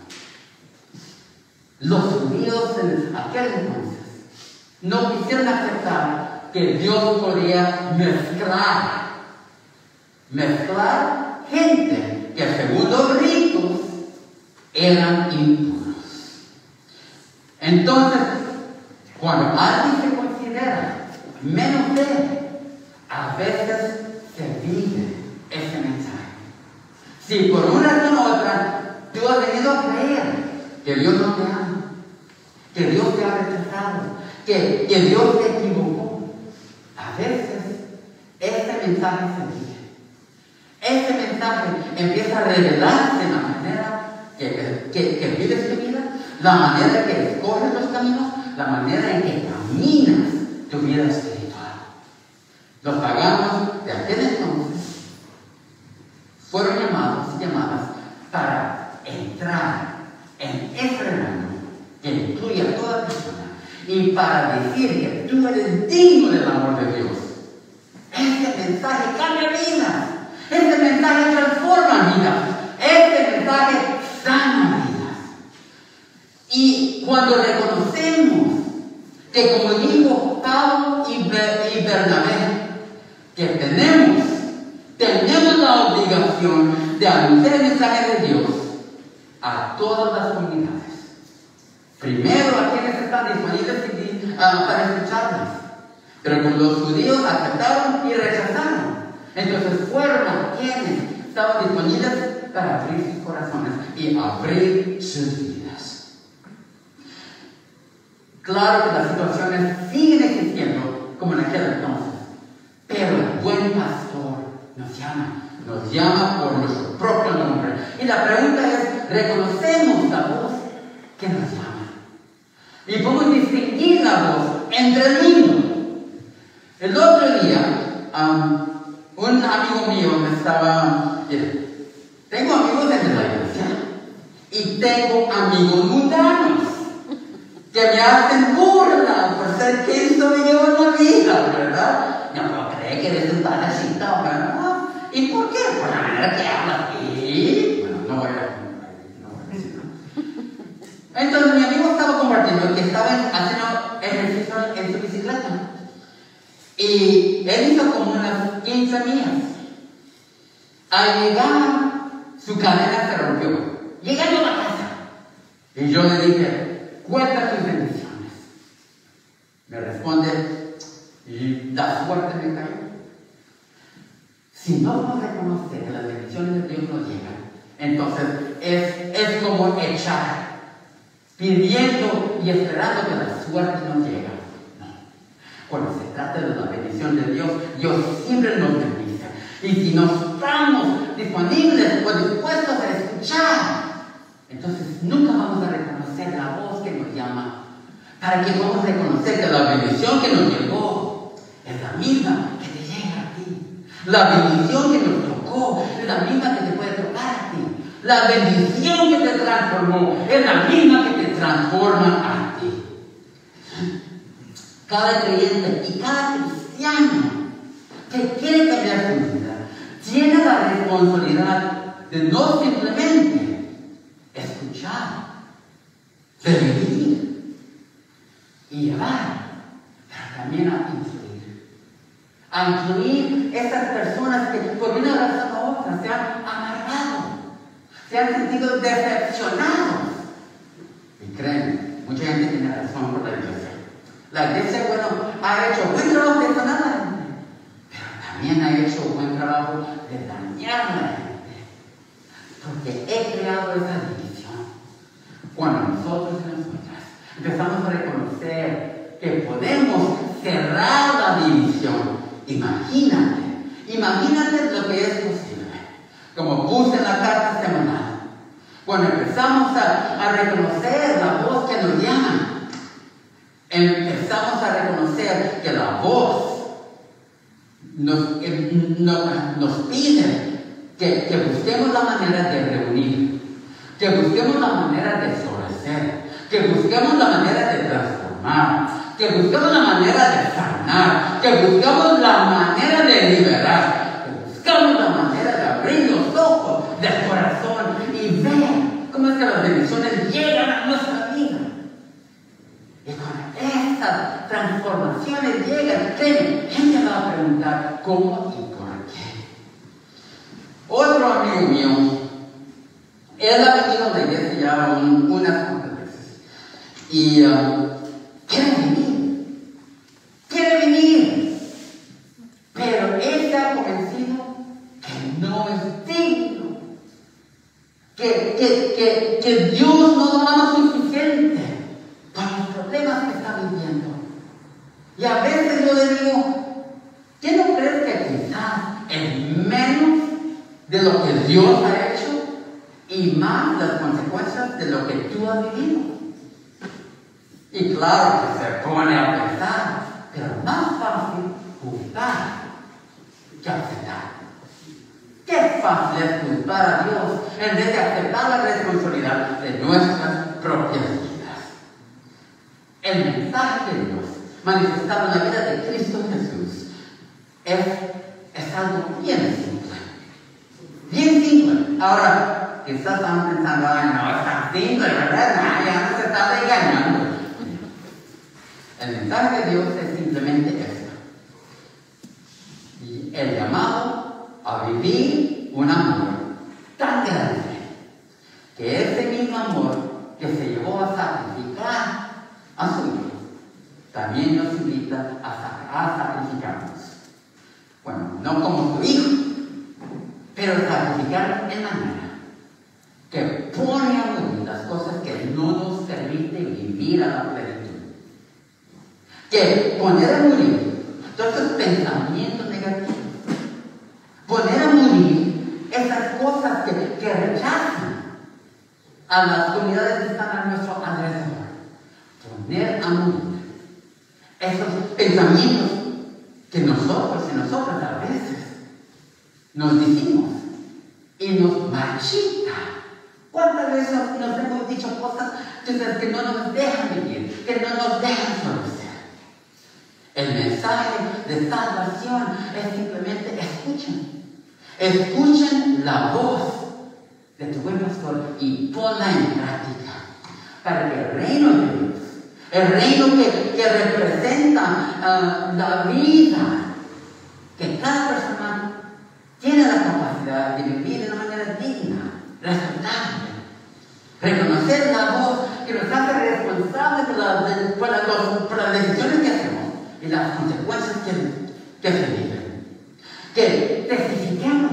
Los judíos en aquel entonces no quisieron aceptar que Dios podía mezclar, mezclar gente que según los ritos eran impuros. Entonces, cuando alguien se considera menos de él, a veces se vive ese mensaje. Si por una razón u otra tú has venido a creer que Dios no te ama, que Dios te ha rechazado, que, que Dios te equivocó, a veces ese mensaje se vive. Ese mensaje empieza a revelarse en la manera que, que, que vives tu vida, la manera que escoges los caminos, la manera en que caminas tu vida espiritual. Los paganos de aquel entonces fueron llamados y llamadas para entrar en ese reino que incluye a toda persona y para decir que tú eres digno del amor de Dios. Este mensaje cambia vidas. Este mensaje transforma vidas. Este mensaje sana vidas. Y cuando reconocemos que, como dijo Pablo y Bernabé, que tenemos, tenemos la obligación de anunciar el mensaje de Dios a todas las comunidades. Primero a quienes están disponibles uh, para escucharlas. Pero como los judíos aceptaron y rechazaron, entonces fueron a quienes estaban disponibles para abrir sus corazones y abrir sus vidas. Claro que las situaciones siguen existiendo como en aquel entonces, pero el buen pastor nos llama, nos llama por nuestro propio nombre. Y la pregunta es, ¿reconocemos la voz que nos llama? Y podemos distinguir la voz entre el mundo. El otro día, um, un amigo mío me estaba... Tengo amigos desde la iglesia y tengo amigos mundanos que me hacen burla por ser quien soy yo en la vida, ¿verdad? No puedo creer que eres un padrecito, ¿verdad? ¿Y por qué? Por la manera que hablas. ¿Y? Bueno, no voy a... No voy a decir, ¿no? Entonces mi amigo estaba compartiendo que estaba haciendo ejercicio en su bicicleta. Y él hizo como unas quince millas. Al llegar, su cadena se rompió. Llegando a la casa. Y yo le dije, cuenta tus bendiciones. Me responde, y la suerte me cayó. Si no nos reconoce que las bendiciones de Dios nos llegan, entonces es, es como echar, pidiendo y esperando que la suerte nos llegue. Cuando se trata de la bendición de Dios, Dios siempre nos bendice. Y si no estamos disponibles o dispuestos a escuchar, entonces nunca vamos a reconocer la voz que nos llama. Para que podamos reconocer que la bendición que nos llegó es la misma que te llega a ti. La bendición que nos tocó es la misma que te puede tocar a ti. La bendición que te transformó es la misma que te transforma a ti. Cada creyente y cada cristiano que quiere cambiar su vida tiene la responsabilidad de no simplemente escuchar, de vivir y llevar, pero también a influir. A influir esas personas que por una razón u otra se han amargado, se han sentido decepcionados. Y créanme, mucha gente tiene razón por la iglesia. La iglesia, bueno, ha hecho buen trabajo de sanar a la gente, pero también ha hecho buen trabajo de dañar a la gente. Porque he creado esa división. Cuando nosotros y nosotras empezamos a reconocer que podemos cerrar la división, imagínate, imagínate lo que es posible. Como puse en la carta semanal, cuando empezamos a, a reconocer la voz que nos llama, empezamos a reconocer que la voz nos, eh, no, nos pide que, que busquemos la manera de reunir, que busquemos la manera de florecer, que busquemos la manera de transformar, que busquemos la manera de sanar. que buscamos la manera de liberar, que buscamos la manera de abrir los ojos del corazón y ver cómo es que las bendiciones llegan a nuestra vida. Y cuando estas transformaciones llegan, ¿qué? gente va a preguntar cómo y por qué. Otro amigo mío, él ha venido a la iglesia ya un, unas cuantas veces y uh, quiere venir, quiere venir, pero él está convencido que no es digno, que, que, que, que Dios no lo ama suficiente para los problemas que está viviendo. Y a veces yo le digo, ¿qué no crees que quizás es menos de lo que Dios ha hecho y más las consecuencias de lo que tú has vivido? Y claro que se pone a pensar, pero es más fácil juzgar que aceptar. Qué fácil es culpar a Dios en vez de aceptar la responsabilidad de nuestras propias vidas. El mensaje de Dios manifestado en la vida de Cristo Jesús es, es algo bien simple. Bien simple. Ahora, quizás están pensando, ay, no, es tan simple, ¿verdad? No, ya no se está engañando. El mensaje de Dios es simplemente esto. Y el llamado a vivir un amor tan grande que ese mismo amor que se llevó a sacrificar a su hijo también nos invita a, a sacrificarnos. Bueno, no como tu hijo, pero sacrificar en manera que pone a morir las cosas que no nos permiten vivir a la plenitud. Que poner a morir todos esos pensamientos negativos, poner a morir esas cosas que, que rechazan a las comunidades que están a nuestro alrededor, poner a morir esos pensamientos que nosotros y nosotras a veces nos decimos y nos machita. ¿Cuántas veces nos hemos dicho cosas que no nos dejan vivir, que no nos dejan florecer? El mensaje de salvación es simplemente escuchen. Escuchen la voz de tu buen pastor y ponla en práctica para que el reino de Dios, el reino que, que representa uh, la vida, que cada persona tiene la capacidad de vivir de una manera digna, respetable, reconocer la voz que nos hace responsables por, la, de, por, la, por las decisiones que hacemos y las consecuencias que, que se viven. Que testifiquemos.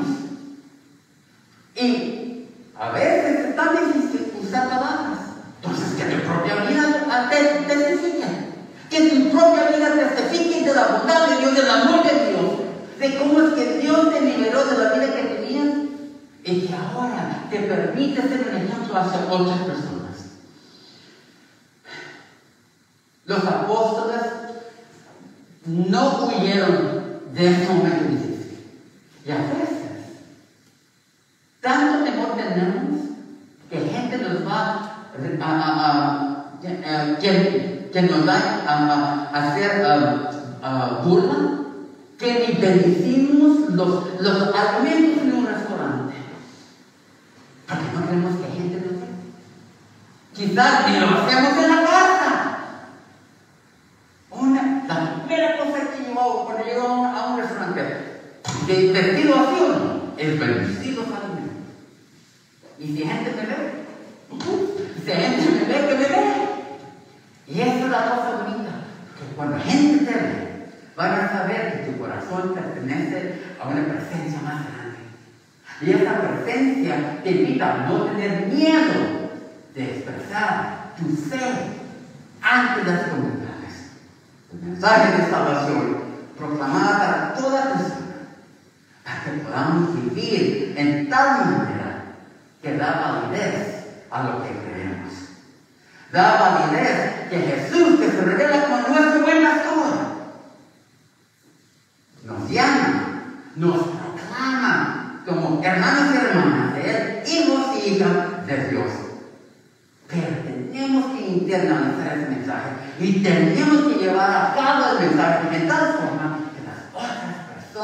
Y a veces es tan difícil usar palabras. Entonces, que tu propia vida te testifique. Que tu propia vida testifique de la bondad de Dios, del amor de Dios, de cómo es que Dios te liberó de la vida que tenías y que ahora te permite ser un ejemplo hacia otras personas. Los apóstoles no huyeron de ese momento difícil. Y a veces, tanto temor tenemos que gente nos va a, a, a, a que, que nos va a, a hacer a, a burla, que ni bendecimos los, los alimentos en un restaurante. Porque no queremos que gente nos vea. Quizás ni lo hacemos en la casa. Una, la primera cosa que yo hago cuando llego a un, a un restaurante de vestido así o no, es bendecido alimentos. Y si gente me ve, si gente me ve, que me ve. Y esa es la cosa bonita, que cuando gente te ve, van a saber que tu corazón pertenece a una presencia más grande. Y esa presencia te invita a no tener miedo de expresar tu fe ante las comunidades. El mensaje de salvación proclamado para toda persona, para que podamos vivir en tal manera que da validez a lo que creemos. Da validez que Jesús, que se revela como nuestro buen pastor, nos llama, nos proclama como hermanos y hermanas de Él, hijos y hijas de Dios. Pero tenemos que internalizar ese mensaje y tenemos que llevar a cabo el mensaje de tal forma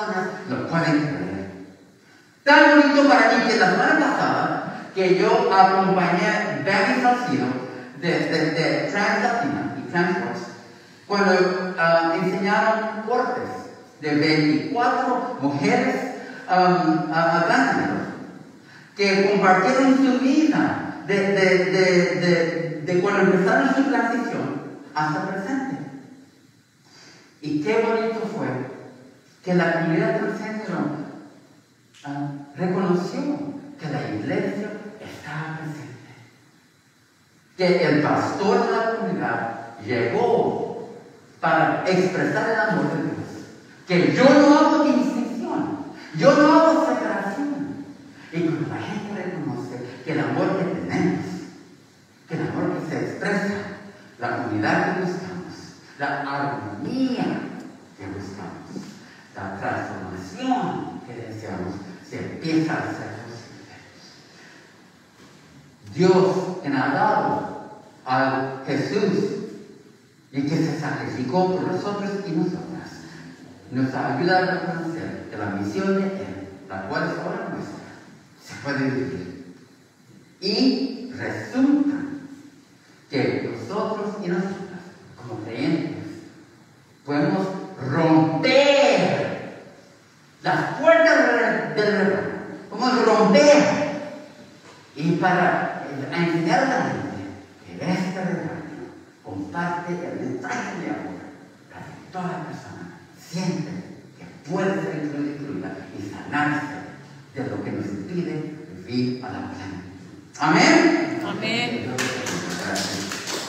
personas lo pueden creer. Tan bonito para mí que la semana pasada que yo acompañé a David Salcido de, de, de Translatina y Transworks cuando uh, enseñaron cortes de veinticuatro mujeres um, atlánticas que compartieron su vida de, de, de, de, de cuando empezaron su transición hasta el presente. Y qué bonito fue que la comunidad transgénero uh, reconoció que la iglesia estaba presente, que el pastor de la comunidad llegó para expresar el amor de Dios, que yo no hago distinción, yo no hago separación. Y cuando la gente reconoce que el amor que tenemos, que el amor que se expresa, la unidad que buscamos, la armonía que buscamos, la transformación que deseamos, se empieza a hacer posible. Dios, quien ha dado a Jesús y que se sacrificó por nosotros y nosotras, nos ha ayudado a reconocer que la misión de Él, la cual es ahora nuestra, se puede vivir. Y resulta que nosotros y nosotras, como creyentes, podemos romper las puertas del rebaño, podemos romper, y para enseñar a la gente que este rebaño comparte el mensaje de amor para que toda persona siente que puede ser incluida y sanarse de lo que nos impide vivir a la plena. Amén. Amén. Gracias.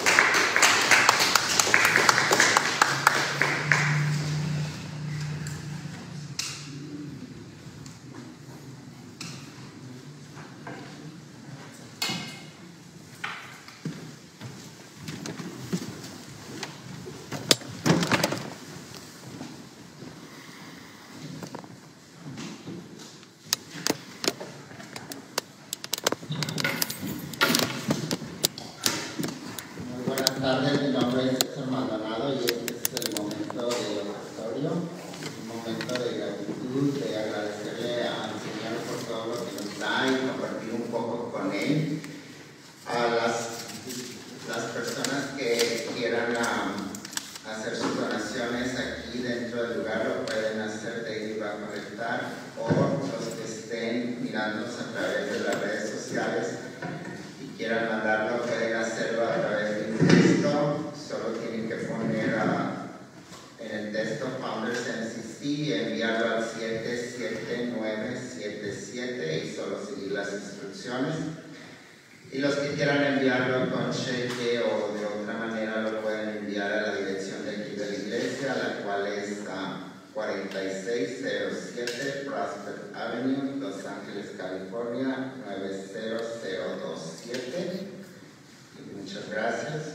Y los que quieran enviarlo con cheque o de otra manera lo pueden enviar a la dirección de aquí de la iglesia, la cual es uh, cuarenta y seis cero siete Prospect Avenue, Los Ángeles, California nueve cero cero dos siete. Y muchas gracias.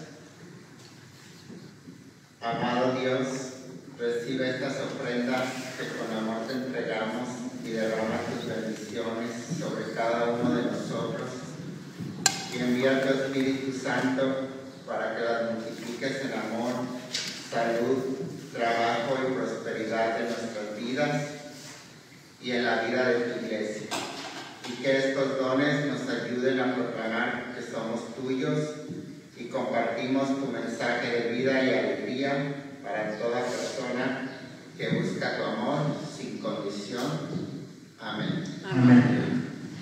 Amado Dios, recibe estas ofrendas que con amor te entregamos y derrama tus bendiciones sobre cada uno de nosotros. Y envía tu Espíritu Santo para que las multipliques en amor, salud, trabajo y prosperidad en nuestras vidas y en la vida de tu iglesia. Y que estos dones nos ayuden a proclamar que somos tuyos y compartimos tu mensaje de vida y alegría para toda persona que busca tu amor sin condición. Amén. Amén.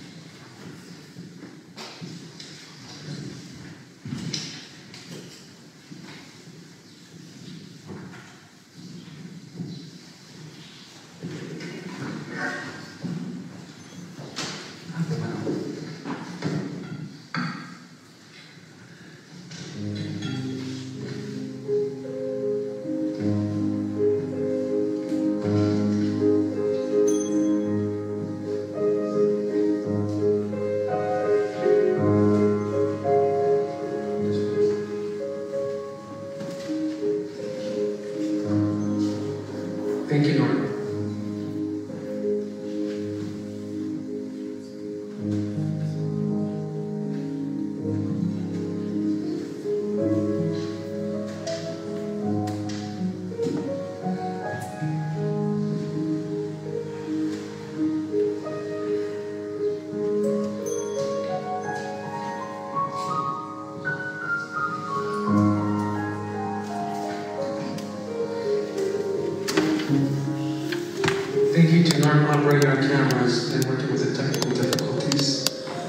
Thank you, Lord. time operating our cameras and working with the technical difficulties.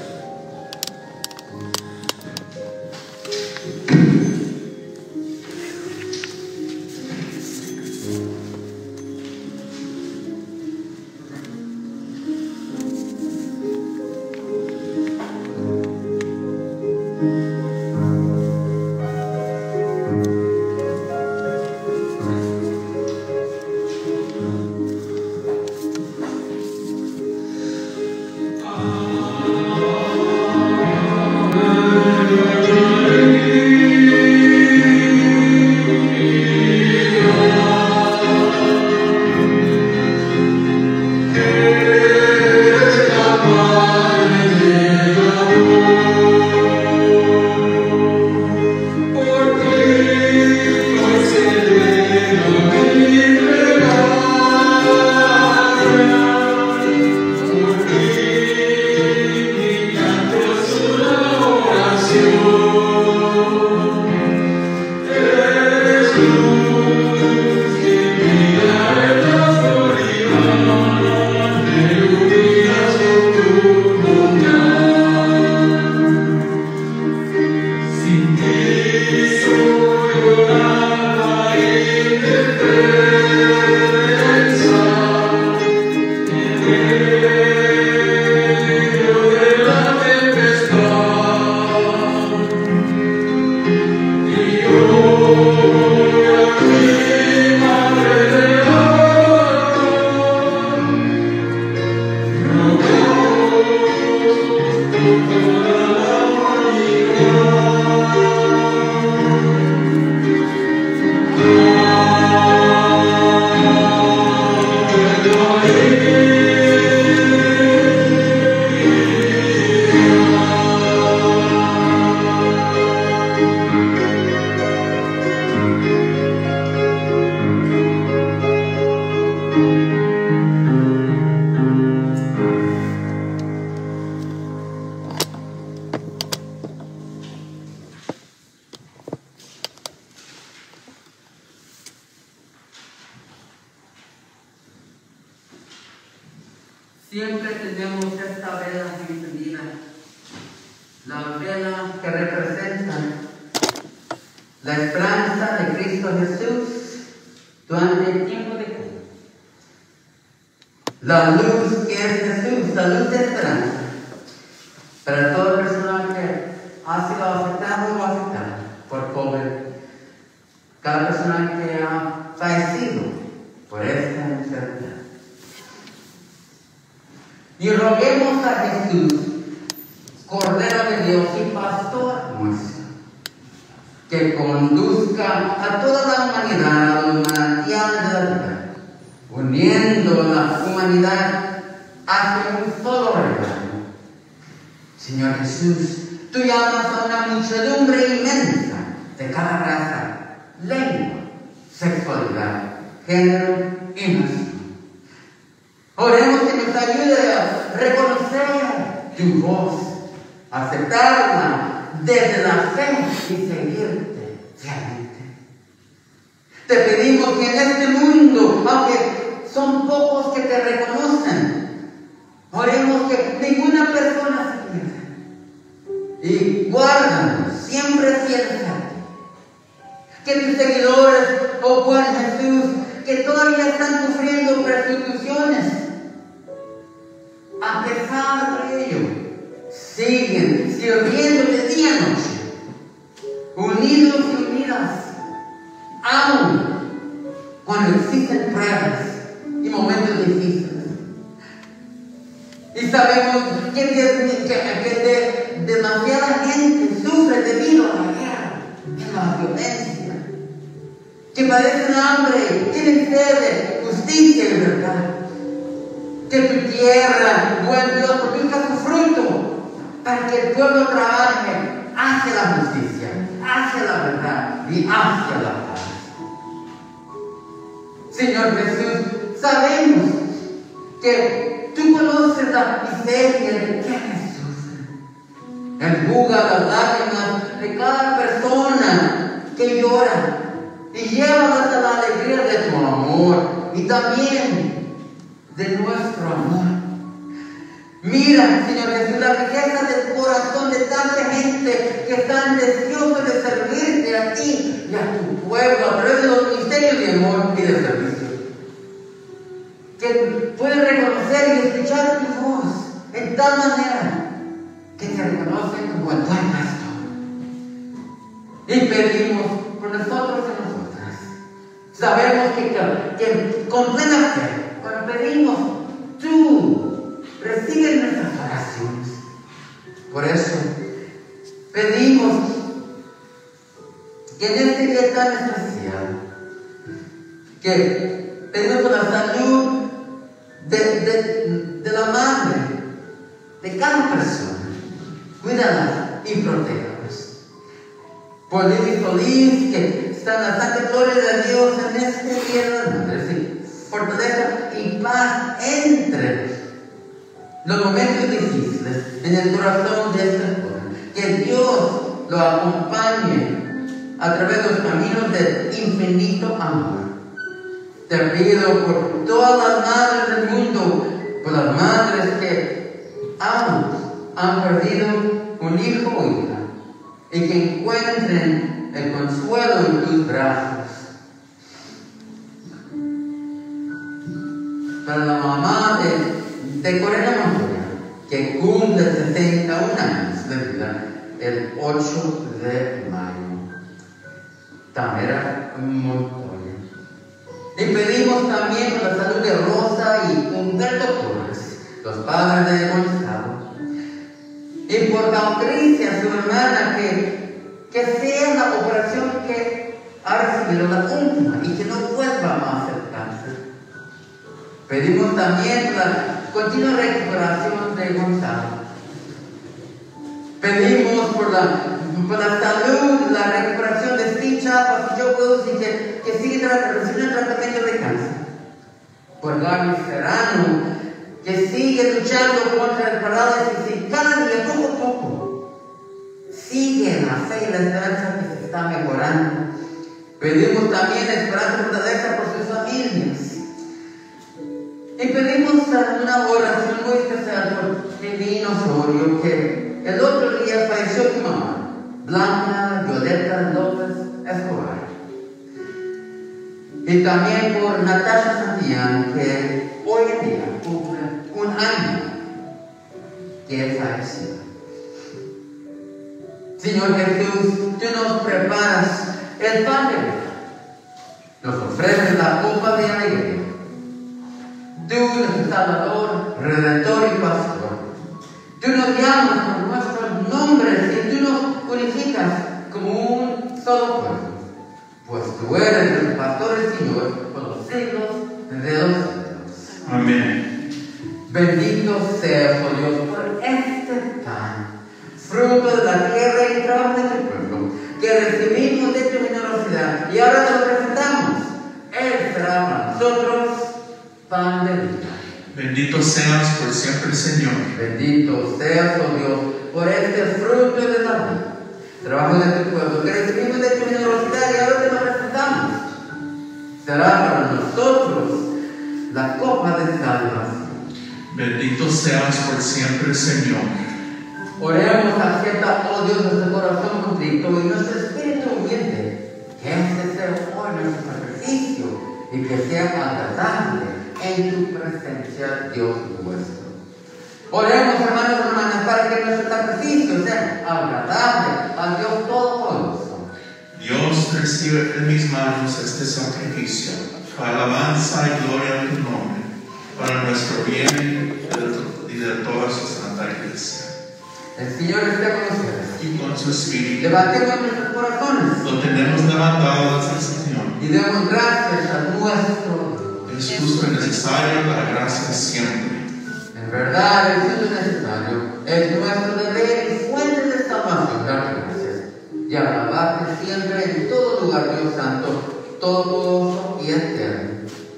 Siempre tenemos esta vela encendida, la vela que representa la esperanza de Cristo Jesús durante el tiempo de Cristo. La luz que es Jesús, la luz de esperanza para toda persona que ha sido afectada o afectada por COVID, cada persona que ha fallecido por esta enfermedad. Y roguemos a Jesús, Cordero de Dios y Pastor nuestro, que conduzca a toda la humanidad al manantial de la vida, uniendo la humanidad hacia un solo rebaño. Señor Jesús, tú llamas a una muchedumbre inmensa de cada raza, lengua, sexualidad, género y nación. Oremos que nos ayude a reconocer tu voz, aceptarla desde la fe y seguirte fielmente. Te pedimos que en este mundo, aunque son pocos que te reconocen, oremos que ninguna persona se pierda. Y guárdanos siempre fieles a ti. Que tus seguidores, oh buen Jesús, que todavía están sufriendo persecuciones, a pesar de ello, siguen sirviéndote día y noche, unidos y unidas, aún cuando existen pruebas y momentos difíciles. Y sabemos que, de, que, que de, demasiada gente sufre debido a la guerra y a la violencia, que padecen hambre, tienen sed de justicia y verdad. Que tu tierra, buen Dios, produzca su fruto para que el pueblo trabaje hacia la justicia, hacia la verdad y hacia la paz. Señor Jesús, sabemos que tú conoces la miseria de quienes sufren. Enjuga las lágrimas de cada persona que llora y llévalas a la alegría de tu amor. Y también de nuestro amor. Mira, Señor Jesús, la riqueza del corazón de tanta gente que están deseosos de servirte a ti y a tu pueblo a través de los ministerios de amor y de servicio. Que pueden reconocer y escuchar tu voz en tal manera que te reconocen como el buen pastor. Y pedimos por nosotros y nosotras. Sabemos que, que, que con plena fe, cuando pedimos, tú recibes nuestras oraciones. Por eso pedimos que en este día tan especial, que pedimos por la salud de, de, de la madre, de cada persona, cuídala y protéjalas. Por Lili Solís, que está en la santa gloria de Dios en este día de las madres, y fortaleza y paz entre los momentos difíciles en el corazón de este pueblo. Que Dios lo acompañe a través de los caminos del infinito amor. Te pido por todas las madres del mundo, por las madres que aún han perdido un hijo o hija, y que encuentren el consuelo en tus brazos. Para la mamá de, de Corina Montoya, que cumple sesenta y un años de vida el ocho de mayo. Tamara Montoya. Y pedimos también por la salud de Rosa y Humberto Torres, los padres de Gonzalo. Y por Patricia, su hermana, que, que sea la operación que ha recibido la última y que no vuelva más el cáncer. Pedimos también la continua recuperación de Gonzalo. Pedimos por la, por la salud, la recuperación de Steve Chapas y Joe Wilson, y que, que sigue recibiendo tratamiento de cáncer. Por Gaby Serrano, que sigue luchando contra el parálisis y cada día poco a poco sigue en la fe y la esperanza que se está mejorando. Pedimos también esperanza y fortaleza por sus familias. Y pedimos una oración muy especial por Divino Osorio, que el otro día falleció su mamá, Blanca Violeta López Escobar. Y también por Natasha Santillán, que hoy en día cumple un año que es fallecida. Señor Jesús, tú nos preparas el pan de vida, nos ofreces la copa de alegría. Tú, nuestro Salvador, Redentor y Pastor. Tú nos llamas por nuestros nombres y tú nos unificas como un solo pueblo. Pues tú eres el Pastor y Señor por los siglos de los siglos. Amén. Bendito seas, oh Dios, por este pan, fruto de la tierra y trabajo de tu pueblo, que recibimos de tu generosidad y ahora te lo presentamos. Él será para nosotros pan de vida. Bendito seas por siempre, Señor. Bendito seas, oh Dios, por este fruto de la vida, trabajo de tu pueblo, que recibimos de tu generosidad y ahora te lo presentamos. Será para nosotros la copa de salvación. Bendito seas por siempre, Señor. Oremos, acepta, oh Dios, nuestro corazón contrito y nuestro espíritu humilde, que este sea hoy nuestro sacrificio y que sea agradable en tu presencia, Dios nuestro. Oremos, hermanos y hermanas, para que nuestro sacrificio sea agradable a Dios Todopoderoso. Dios, recibe en mis manos este sacrificio, para alabanza y gloria de tu nombre, para nuestro bien y de toda su santa iglesia. El Señor esté con ustedes. Y con su espíritu. Levantemos nuestros corazones. Lo tenemos levantado hacia el Señor. Y demos gracias a nuestro Dios. Es justo y necesario para gracias siempre. En verdad, es justo y necesario. Es nuestro deber y fuente de salvación. Darte gracias. Y alabarte siempre en todo lugar, Dios Santo, todopoderoso y eterno.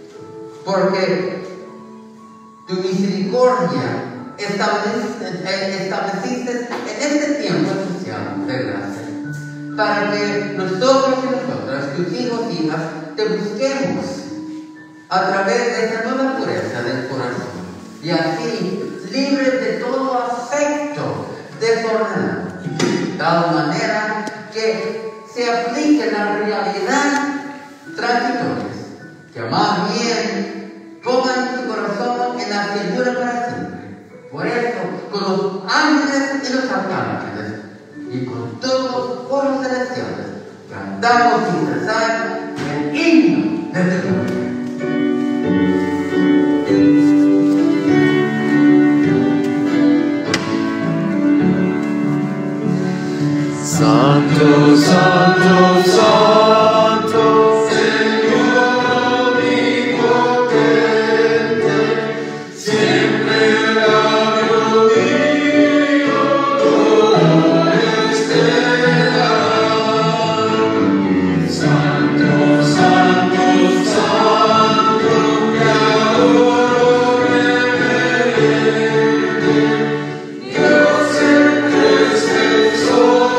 Porque tu misericordia estableciste, estableciste en este tiempo especial de gracia, para que nosotros y nosotras, tus hijos y hijas, te busquemos a través de esta nueva pureza del corazón, y así libres de todo afecto desordenado, de tal manera que se aplique la realidad transitorias, que más bien pongan su corazón en la escritura para siempre. Por eso, con los ángeles y los arcángeles, y con todos los coros celestiales, cantamos sin cesar el himno de tu nombre. Santo, Santo, Santo, Señor omnipotente, siempre labio mío, todo estelar. Santo, Santo, Santo, que adoro reverente, Dios entre excelso.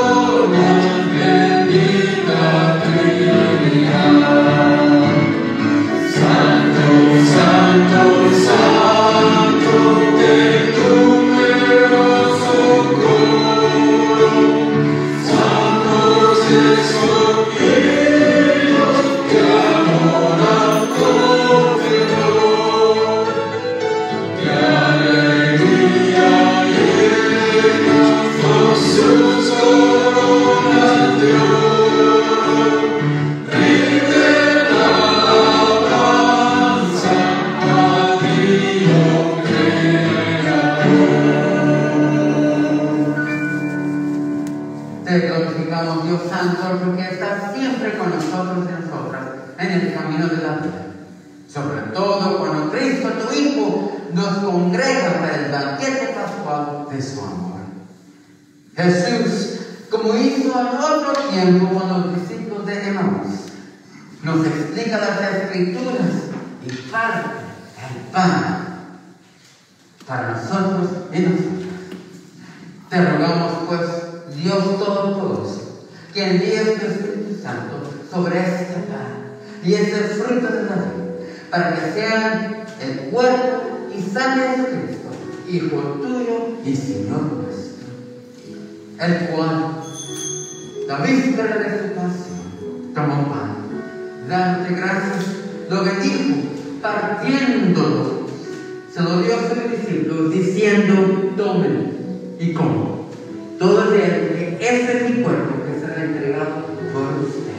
Jesús, como hizo en otro tiempo con los discípulos de Emaús, nos explica las Escrituras y parte el pan para nosotros y nosotras. Te rogamos, pues, Dios Todopoderoso, que envíes tu Espíritu Santo sobre este pan y este fruto de la vida, para que sean el cuerpo y sangre de Cristo, Hijo tuyo y Señor nuestro, el cual, la víspera de su pasión, tomó pan, dándote gracias, lo bendijo, partiéndolo, se lo dio a sus discípulos, diciendo: tomen y coman todo de él, que este es mi cuerpo que será entregado por ustedes.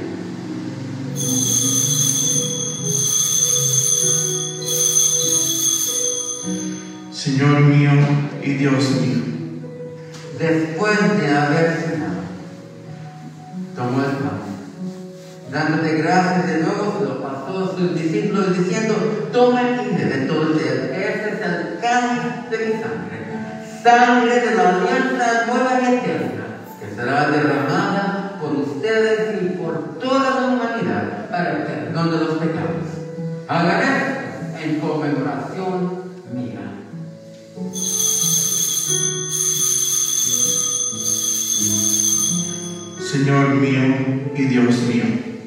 Señor mío y Dios mío, después de haber cenado, tomó el pan, dándote gracias de nuevo, se lo pasó a sus discípulos diciendo: tomen y beben todos de él, este es el cáliz de mi sangre, sangre de la alianza nueva y eterna, que será derramada por ustedes y por toda la humanidad para el perdón de los pecados. Hagan esto en conmemoración mía. Señor mío y Dios mío,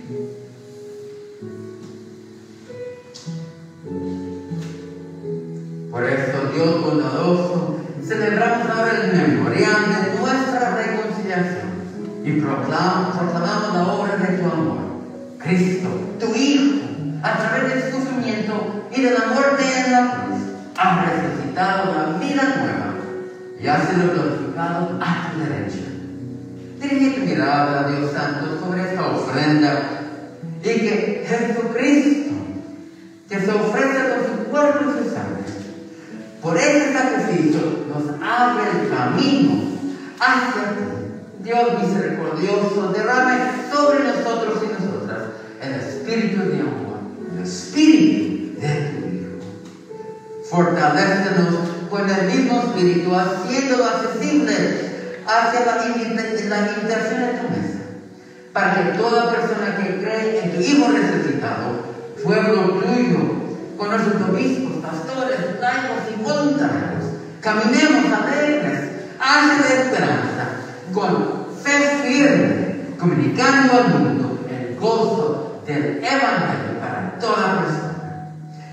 por esto, Dios bondadoso, celebramos ahora el memorial de nuestra reconciliación y proclamamos, proclamamos la obra de tu amor. Cristo, tu Hijo, a través del sufrimiento y de la muerte en la cruz, ha resucitado la vida nueva y ha sido glorificado a tu derecha. Dirige tu mirada, Dios Santo, sobre esta ofrenda y que Jesucristo, que se ofrece con su cuerpo y su sangre, por este sacrificio nos abre el camino hacia ti. Dios misericordioso, derrame sobre nosotros y nosotras el espíritu de amor, el espíritu de tu Hijo. Fortalécenos con el mismo espíritu, haciéndolo accesible hacia la, la invitación de tu mesa, para que toda persona que cree en tu Hijo resucitado, pueblo tuyo, con nuestros obispos, pastores, laicos y voluntarios, caminemos alegres hacia la esperanza, con fe firme, comunicando al mundo el gozo del Evangelio para toda persona.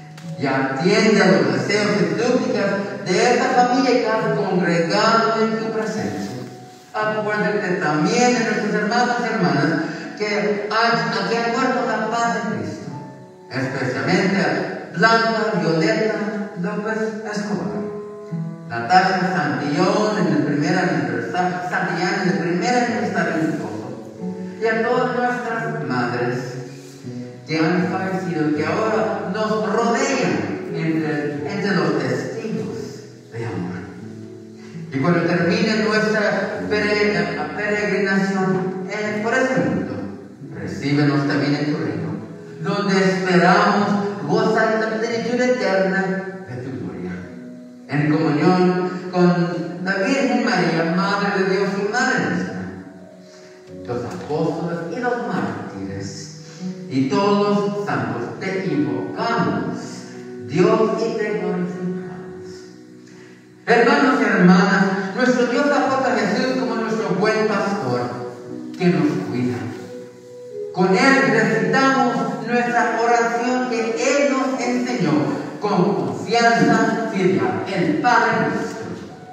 y atiende a los deseos y súplicas de esta familia que has congregado en tu presencia. Acuérdate también de nuestros hermanos y hermanas que han, que han muerto la paz de Cristo, especialmente a Blanca Violeta López Escobar, Natasha Santillón en el primer aniversario, Santillán en el primer aniversario de su esposo, y a todas nuestras madres que han fallecido, que ahora nos rodean entre, entre los testigos de amor. Y cuando termine nuestra peregrinación eh, por este mundo, recíbenos también en tu reino, donde esperamos gozar la plenitud eterna de tu gloria. En comunión con la Virgen María, Madre de Dios y Madre nuestra, los apóstoles y los mártires, y todos los santos, te invocamos, Dios, y te glorificamos. Hermanos y hermanas, nuestro Dios aporta a Jesús como nuestro buen pastor, que nos cuida. Con Él recitamos nuestra oración que Él nos enseñó con confianza filial, el Padre nuestro.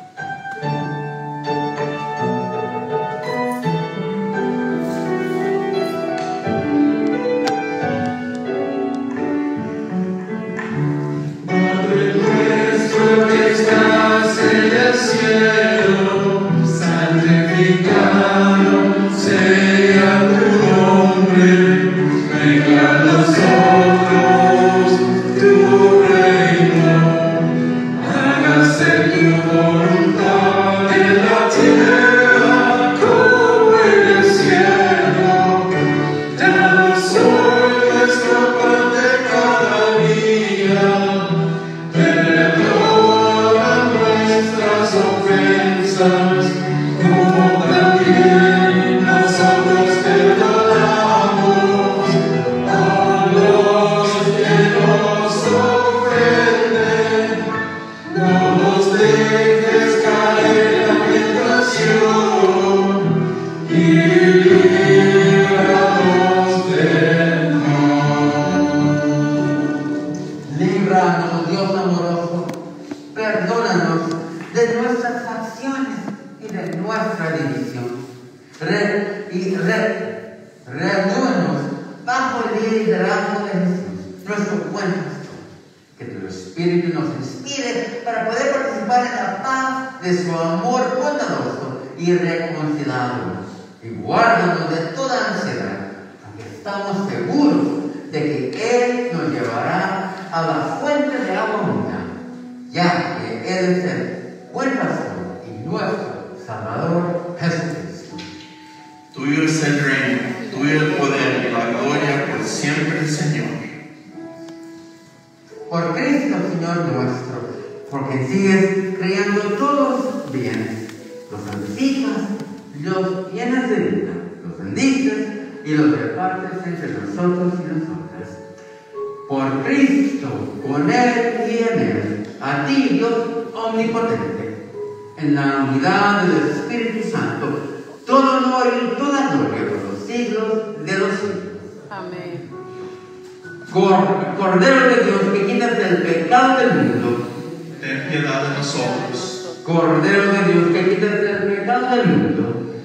Cordero de Dios, que quitas el pecado del mundo, ten piedad de nosotros. Cordero de Dios, que quitas el pecado del mundo,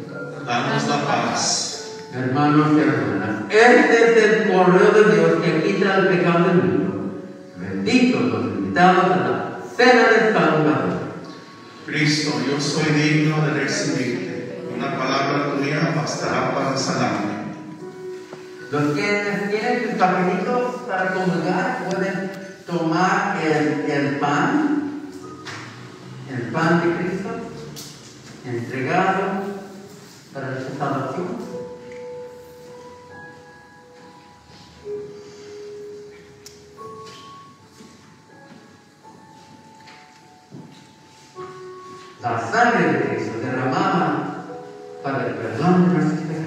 danos la paz. Hermanos y hermanas, este es el Cordero de Dios que quita el pecado del mundo. Benditos los invitados a la cena del Salvador. Cristo, yo soy digno de recibirte. Una palabra tuya bastará para sanarme. Los que tienen sus papelitos para comulgar pueden tomar el, el pan, el pan de Cristo, entregado para su salvación. La sangre de Cristo derramada para el perdón de nuestros pecados.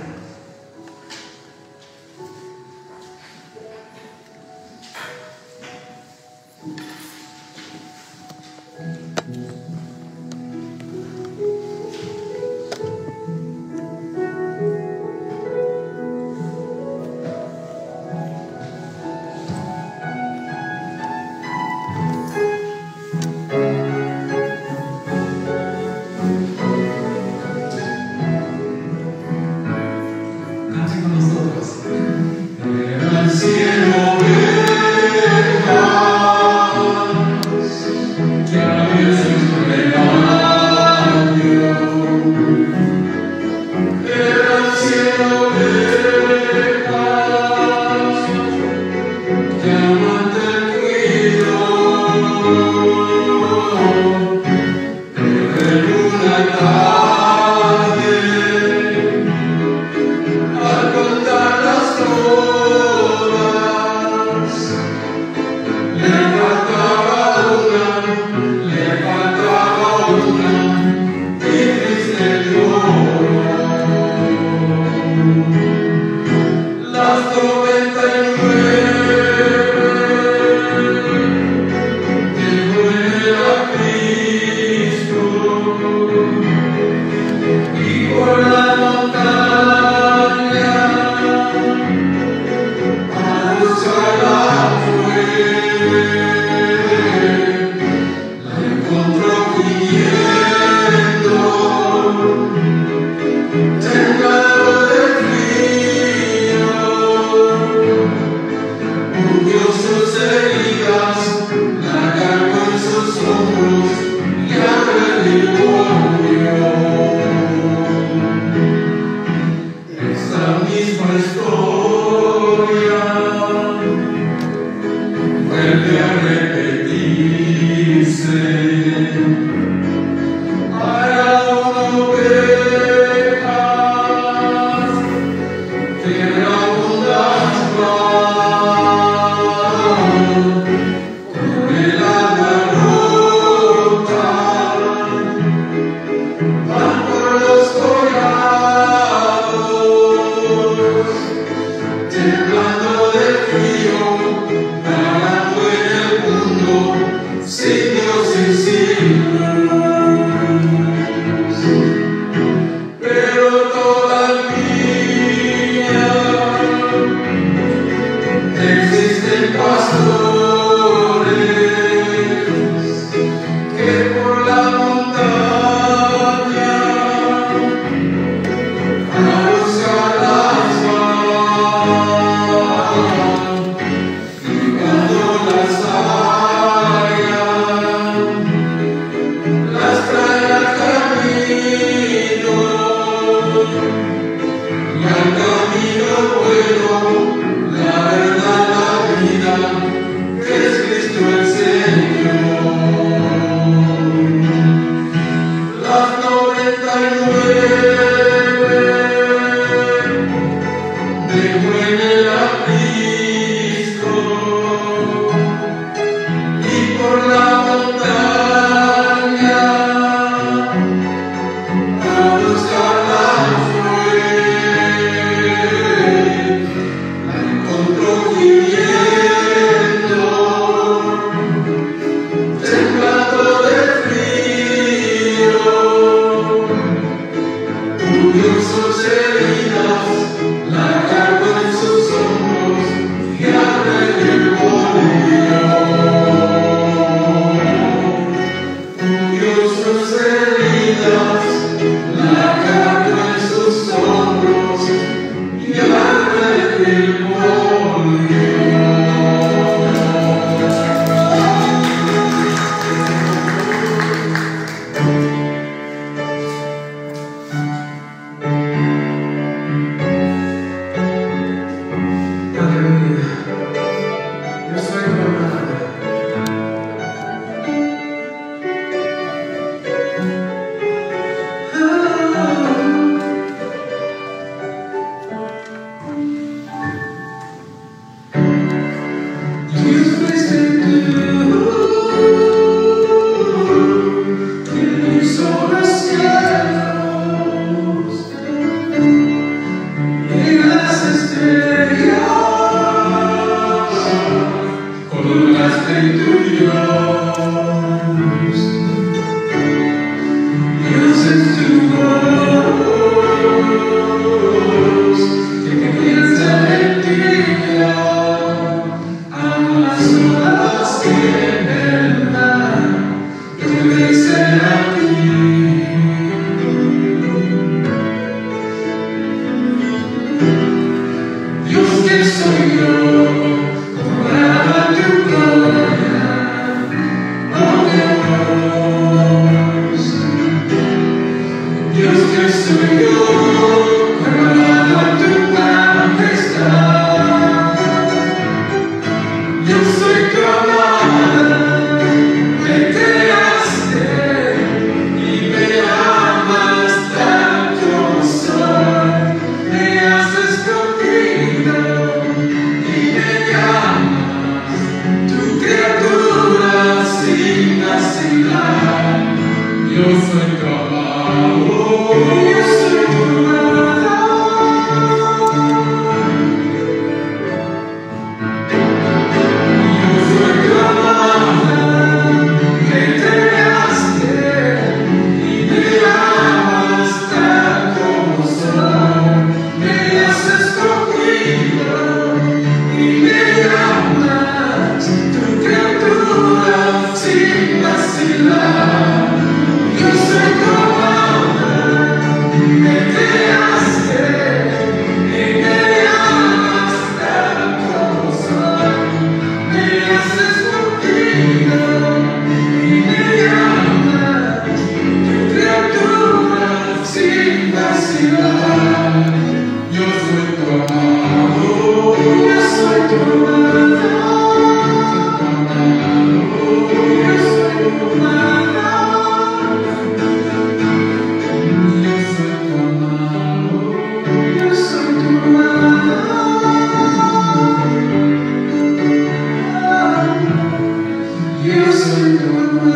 Dios que soy yo, Yo soy tu amado, me creaste y me amas tanto soy. Me has escogido y me llamas tu criatura sin vacilar. Yo soy tu amado, yo soy tu amado. Yo soy tu amado, me creaste y me amas tal como soy. Me has escogido y me llamas tu criatura sin vacilar. Yo soy tu amado, me creaste y me amas tal como soy. Me has escogido y me llamas tu criatura sin vacilar. Yo soy tu amado, yo soy tu amado, yo soy tu amado. Yo soy tu amado, yo soy tu amado. Yo soy tu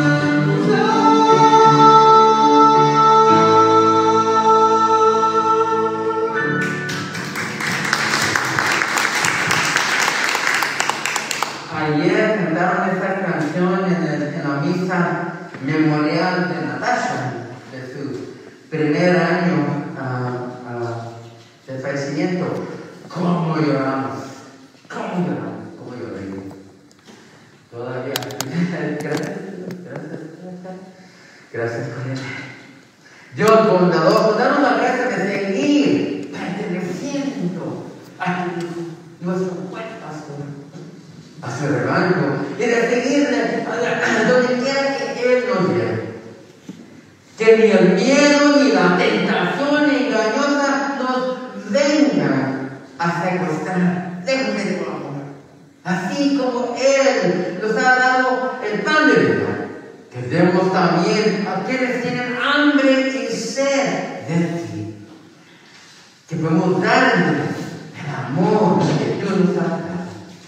Ayer cantaron esta canción en, el- en la misa memorial de Natasha, de su primer año ah, ah, de fallecimiento. ¿Cómo lloramos? ¿Cómo lloramos? ¿Cómo lloré? Todavía. Gracias, gracias, gracias. Gracias, Corina. Dios bondadoso, danos la gracia de seguir perteneciendo a nuestro buen pastor, a su rebaño, y de seguirle a donde quiera que Él nos lleve. Que ni el miedo ni la tentación engañosa nos venga a secuestrar. Déjame tu amor. Así como Él nos ha dado el pan de vida, que demos también a quienes tienen hambre y sed de ti. Que podemos darles el amor que Dios nos ha dado,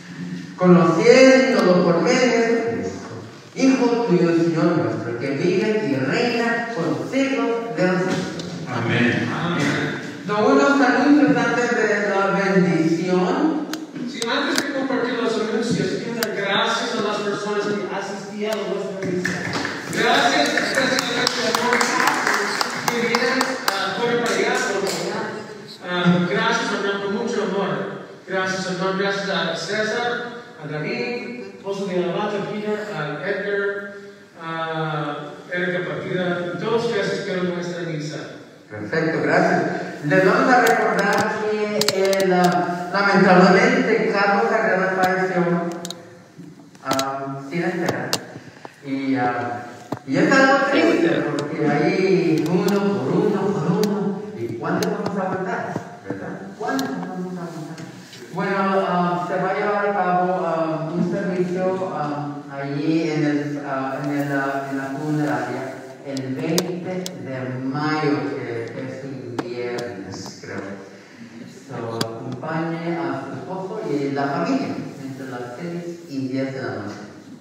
conociéndolo por medio de Jesucristo, Hijo tuyo, Señor nuestro, que vive y reina por los siglos de los siglos. Amén. Son unos anuncios antes de la bendición. Sí, antes de compartir los anuncios, quiero dar gracias a las personas que asistían a nuestra misa. Gracias especialmente a todos que vienen a correr para allá, por allá. Ah, gracias, hermano, con mucho amor. Gracias, hermano, gracias a César, a David, esposo de Alberto, Peter, a Edgar, a Erika Partida, y todos que asistieron a nuestra misa. Perfecto, gracias. Les vamos a recordar que eh, la- lamentablemente Carlos Herrera falleció ah, sin esperar. Y, ah, y es algo triste porque ahí uno por uno por uno. ¿Y cuánto vamos a aguantar? ¿Verdad? ¿Cuánto vamos a aguantar? Bueno, ah, se va a llevar a cabo ah, un servicio ah, allí en, el, ah, en, el, ah, en la funeraria el veinte de mayo, que es un viernes, creo. So, acompañe a su esposo y la familia entre las seis y diez de la noche.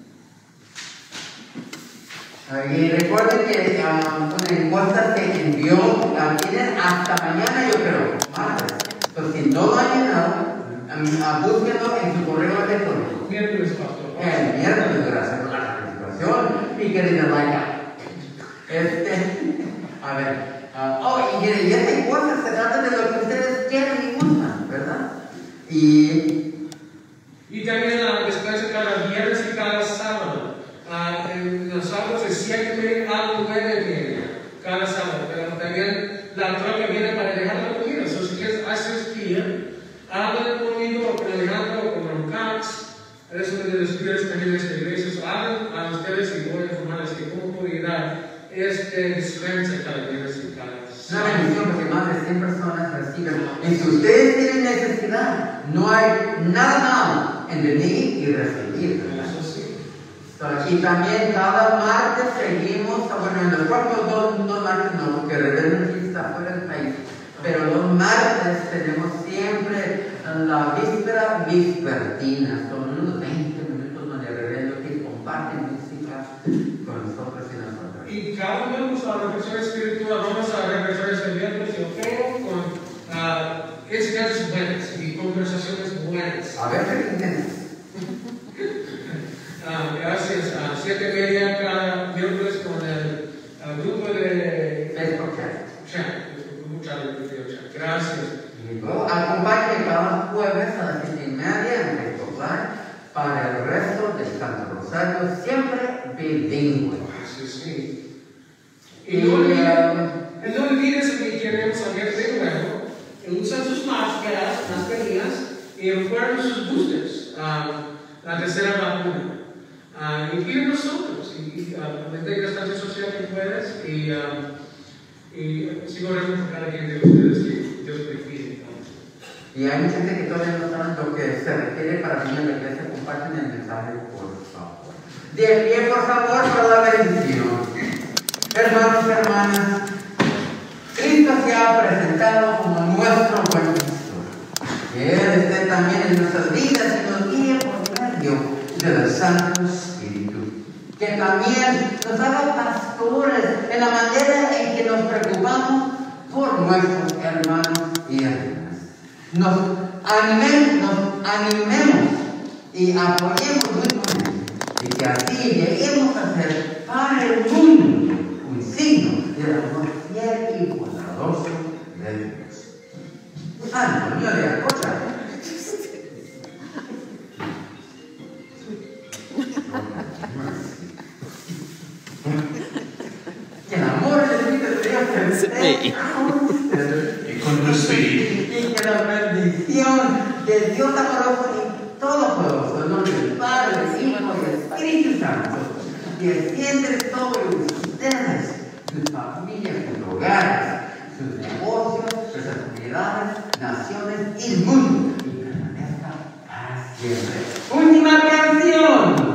Ah, y recuerden que ah, una encuesta se envió, la tienen hasta mañana, yo creo, martes. Entonces, si no lo han llenado, ah, búsquenlo en su correo electrónico. Miércoles, pastor. El miércoles, gracias por la participación y que den like. Este, a ver, ah, oh, y, y esta encuesta se trata de lo que ustedes quieren y gustan, ¿verdad? Y, Y también la despensa cada viernes y cada sábado. Ah, en los sábados de siete y media a nueve y media, cada sábado. Pero también la troca viene para dejar la comida. So, si quieres asistir, hablen conmigo o con Alejandro o con Ron Cox. Eso de los líderes también de esta iglesia. So, hablen a ustedes y voy a informarles que cómo puedo ayudar este despensa cada viernes y cada una sábado. bendición porque más de cien personas reciben. Y si ustedes tienen necesidad, no hay nada malo en venir y recibir, ¿verdad? Eso sí. So, y también cada martes seguimos, bueno, en los próximos dos, dos martes no, porque Reverendo sí está fuera del país, pero los martes tenemos siempre la víspera vespertina, son unos veinte minutos donde el Reverendo sí comparte música con nosotros y nosotros. Y cada vez a la reflexión espiritual, vamos a reflexiones el viernes y octavo con uh, enseñanzas buenas y conversaciones buenas. A ver, ¿qué entiendes? uh, gracias. A uh, siete y media cada miércoles con el uh, grupo de Facebook Chat. Chat. Gracias. Y luego acompañe cada jueves a las siete y media en Facebook Live para el resto del Santo Rosario, siempre bilingüe. Sí, sí. Y no olvides, y no olvides que queremos saber de nuevo. Usan sus máscaras, mascarillas y recuerden sus boosters, uh, la tercera vacuna. Uh, y pide nosotros, y, y uh, mantén la distancia social que puedas, y, uh, y sigo orando por cada quien de ustedes que Dios bendiga. Y hay mucha gente que todavía no sabe lo que se requiere para venir a la iglesia. Comparten el mensaje, por favor. De pie, por favor, para la bendición. Hermanos y hermanas, Cristo se ha presentado como nuestro buen pastor. Que Él esté también en nuestras vidas y nos guíe por medio del Santo Espíritu. Que también nos haga pastores en la manera en que nos preocupamos por nuestros hermanos y hermanas. Nos animemos, nos animemos y apoyemos mutuamente, y que así lleguemos a ser para el mundo un signo del amor fiel y bondadoso de Dios. Antonio de Acocha. Que el amor del Espíritu de Dios esté con ustedes y con tu espíritu. Y que la bendición de Dios amoroso y todopoderoso, en nombre del Padre, del Hijo y del Espíritu Santo, desciende sobre ustedes, sus familias, sus hogares, sus negocios, sus comunidades, naciones y el mundo, y permanezca para siempre. Última canción.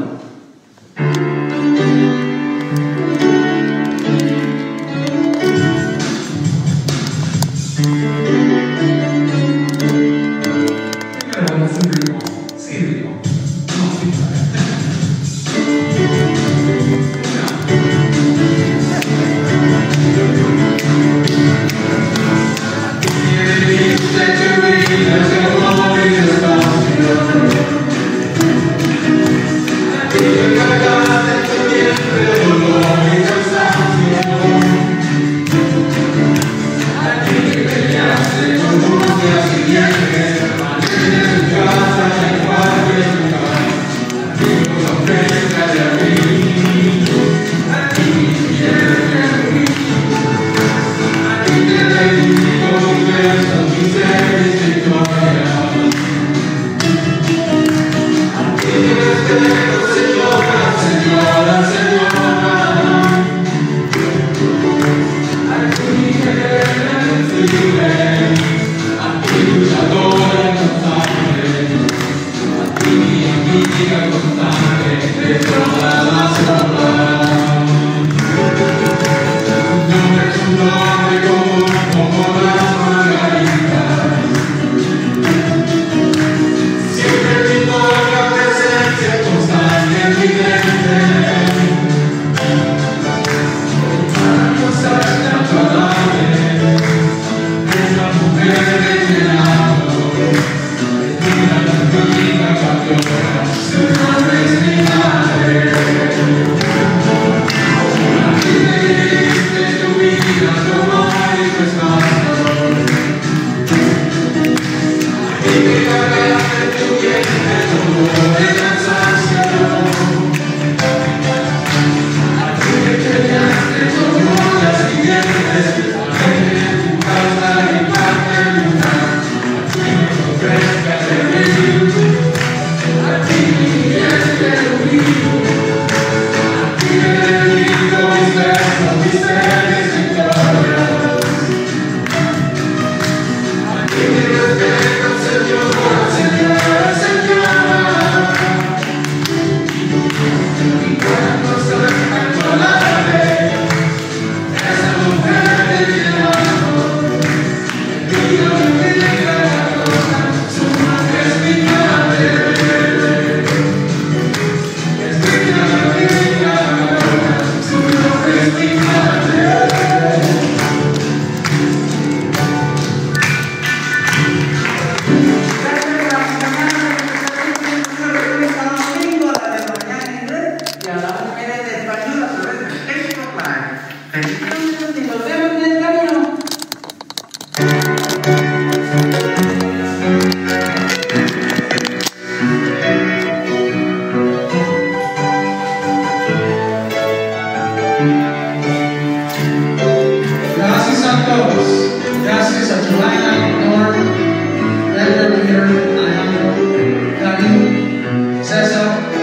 Señor, Señor, Señor. iglesia.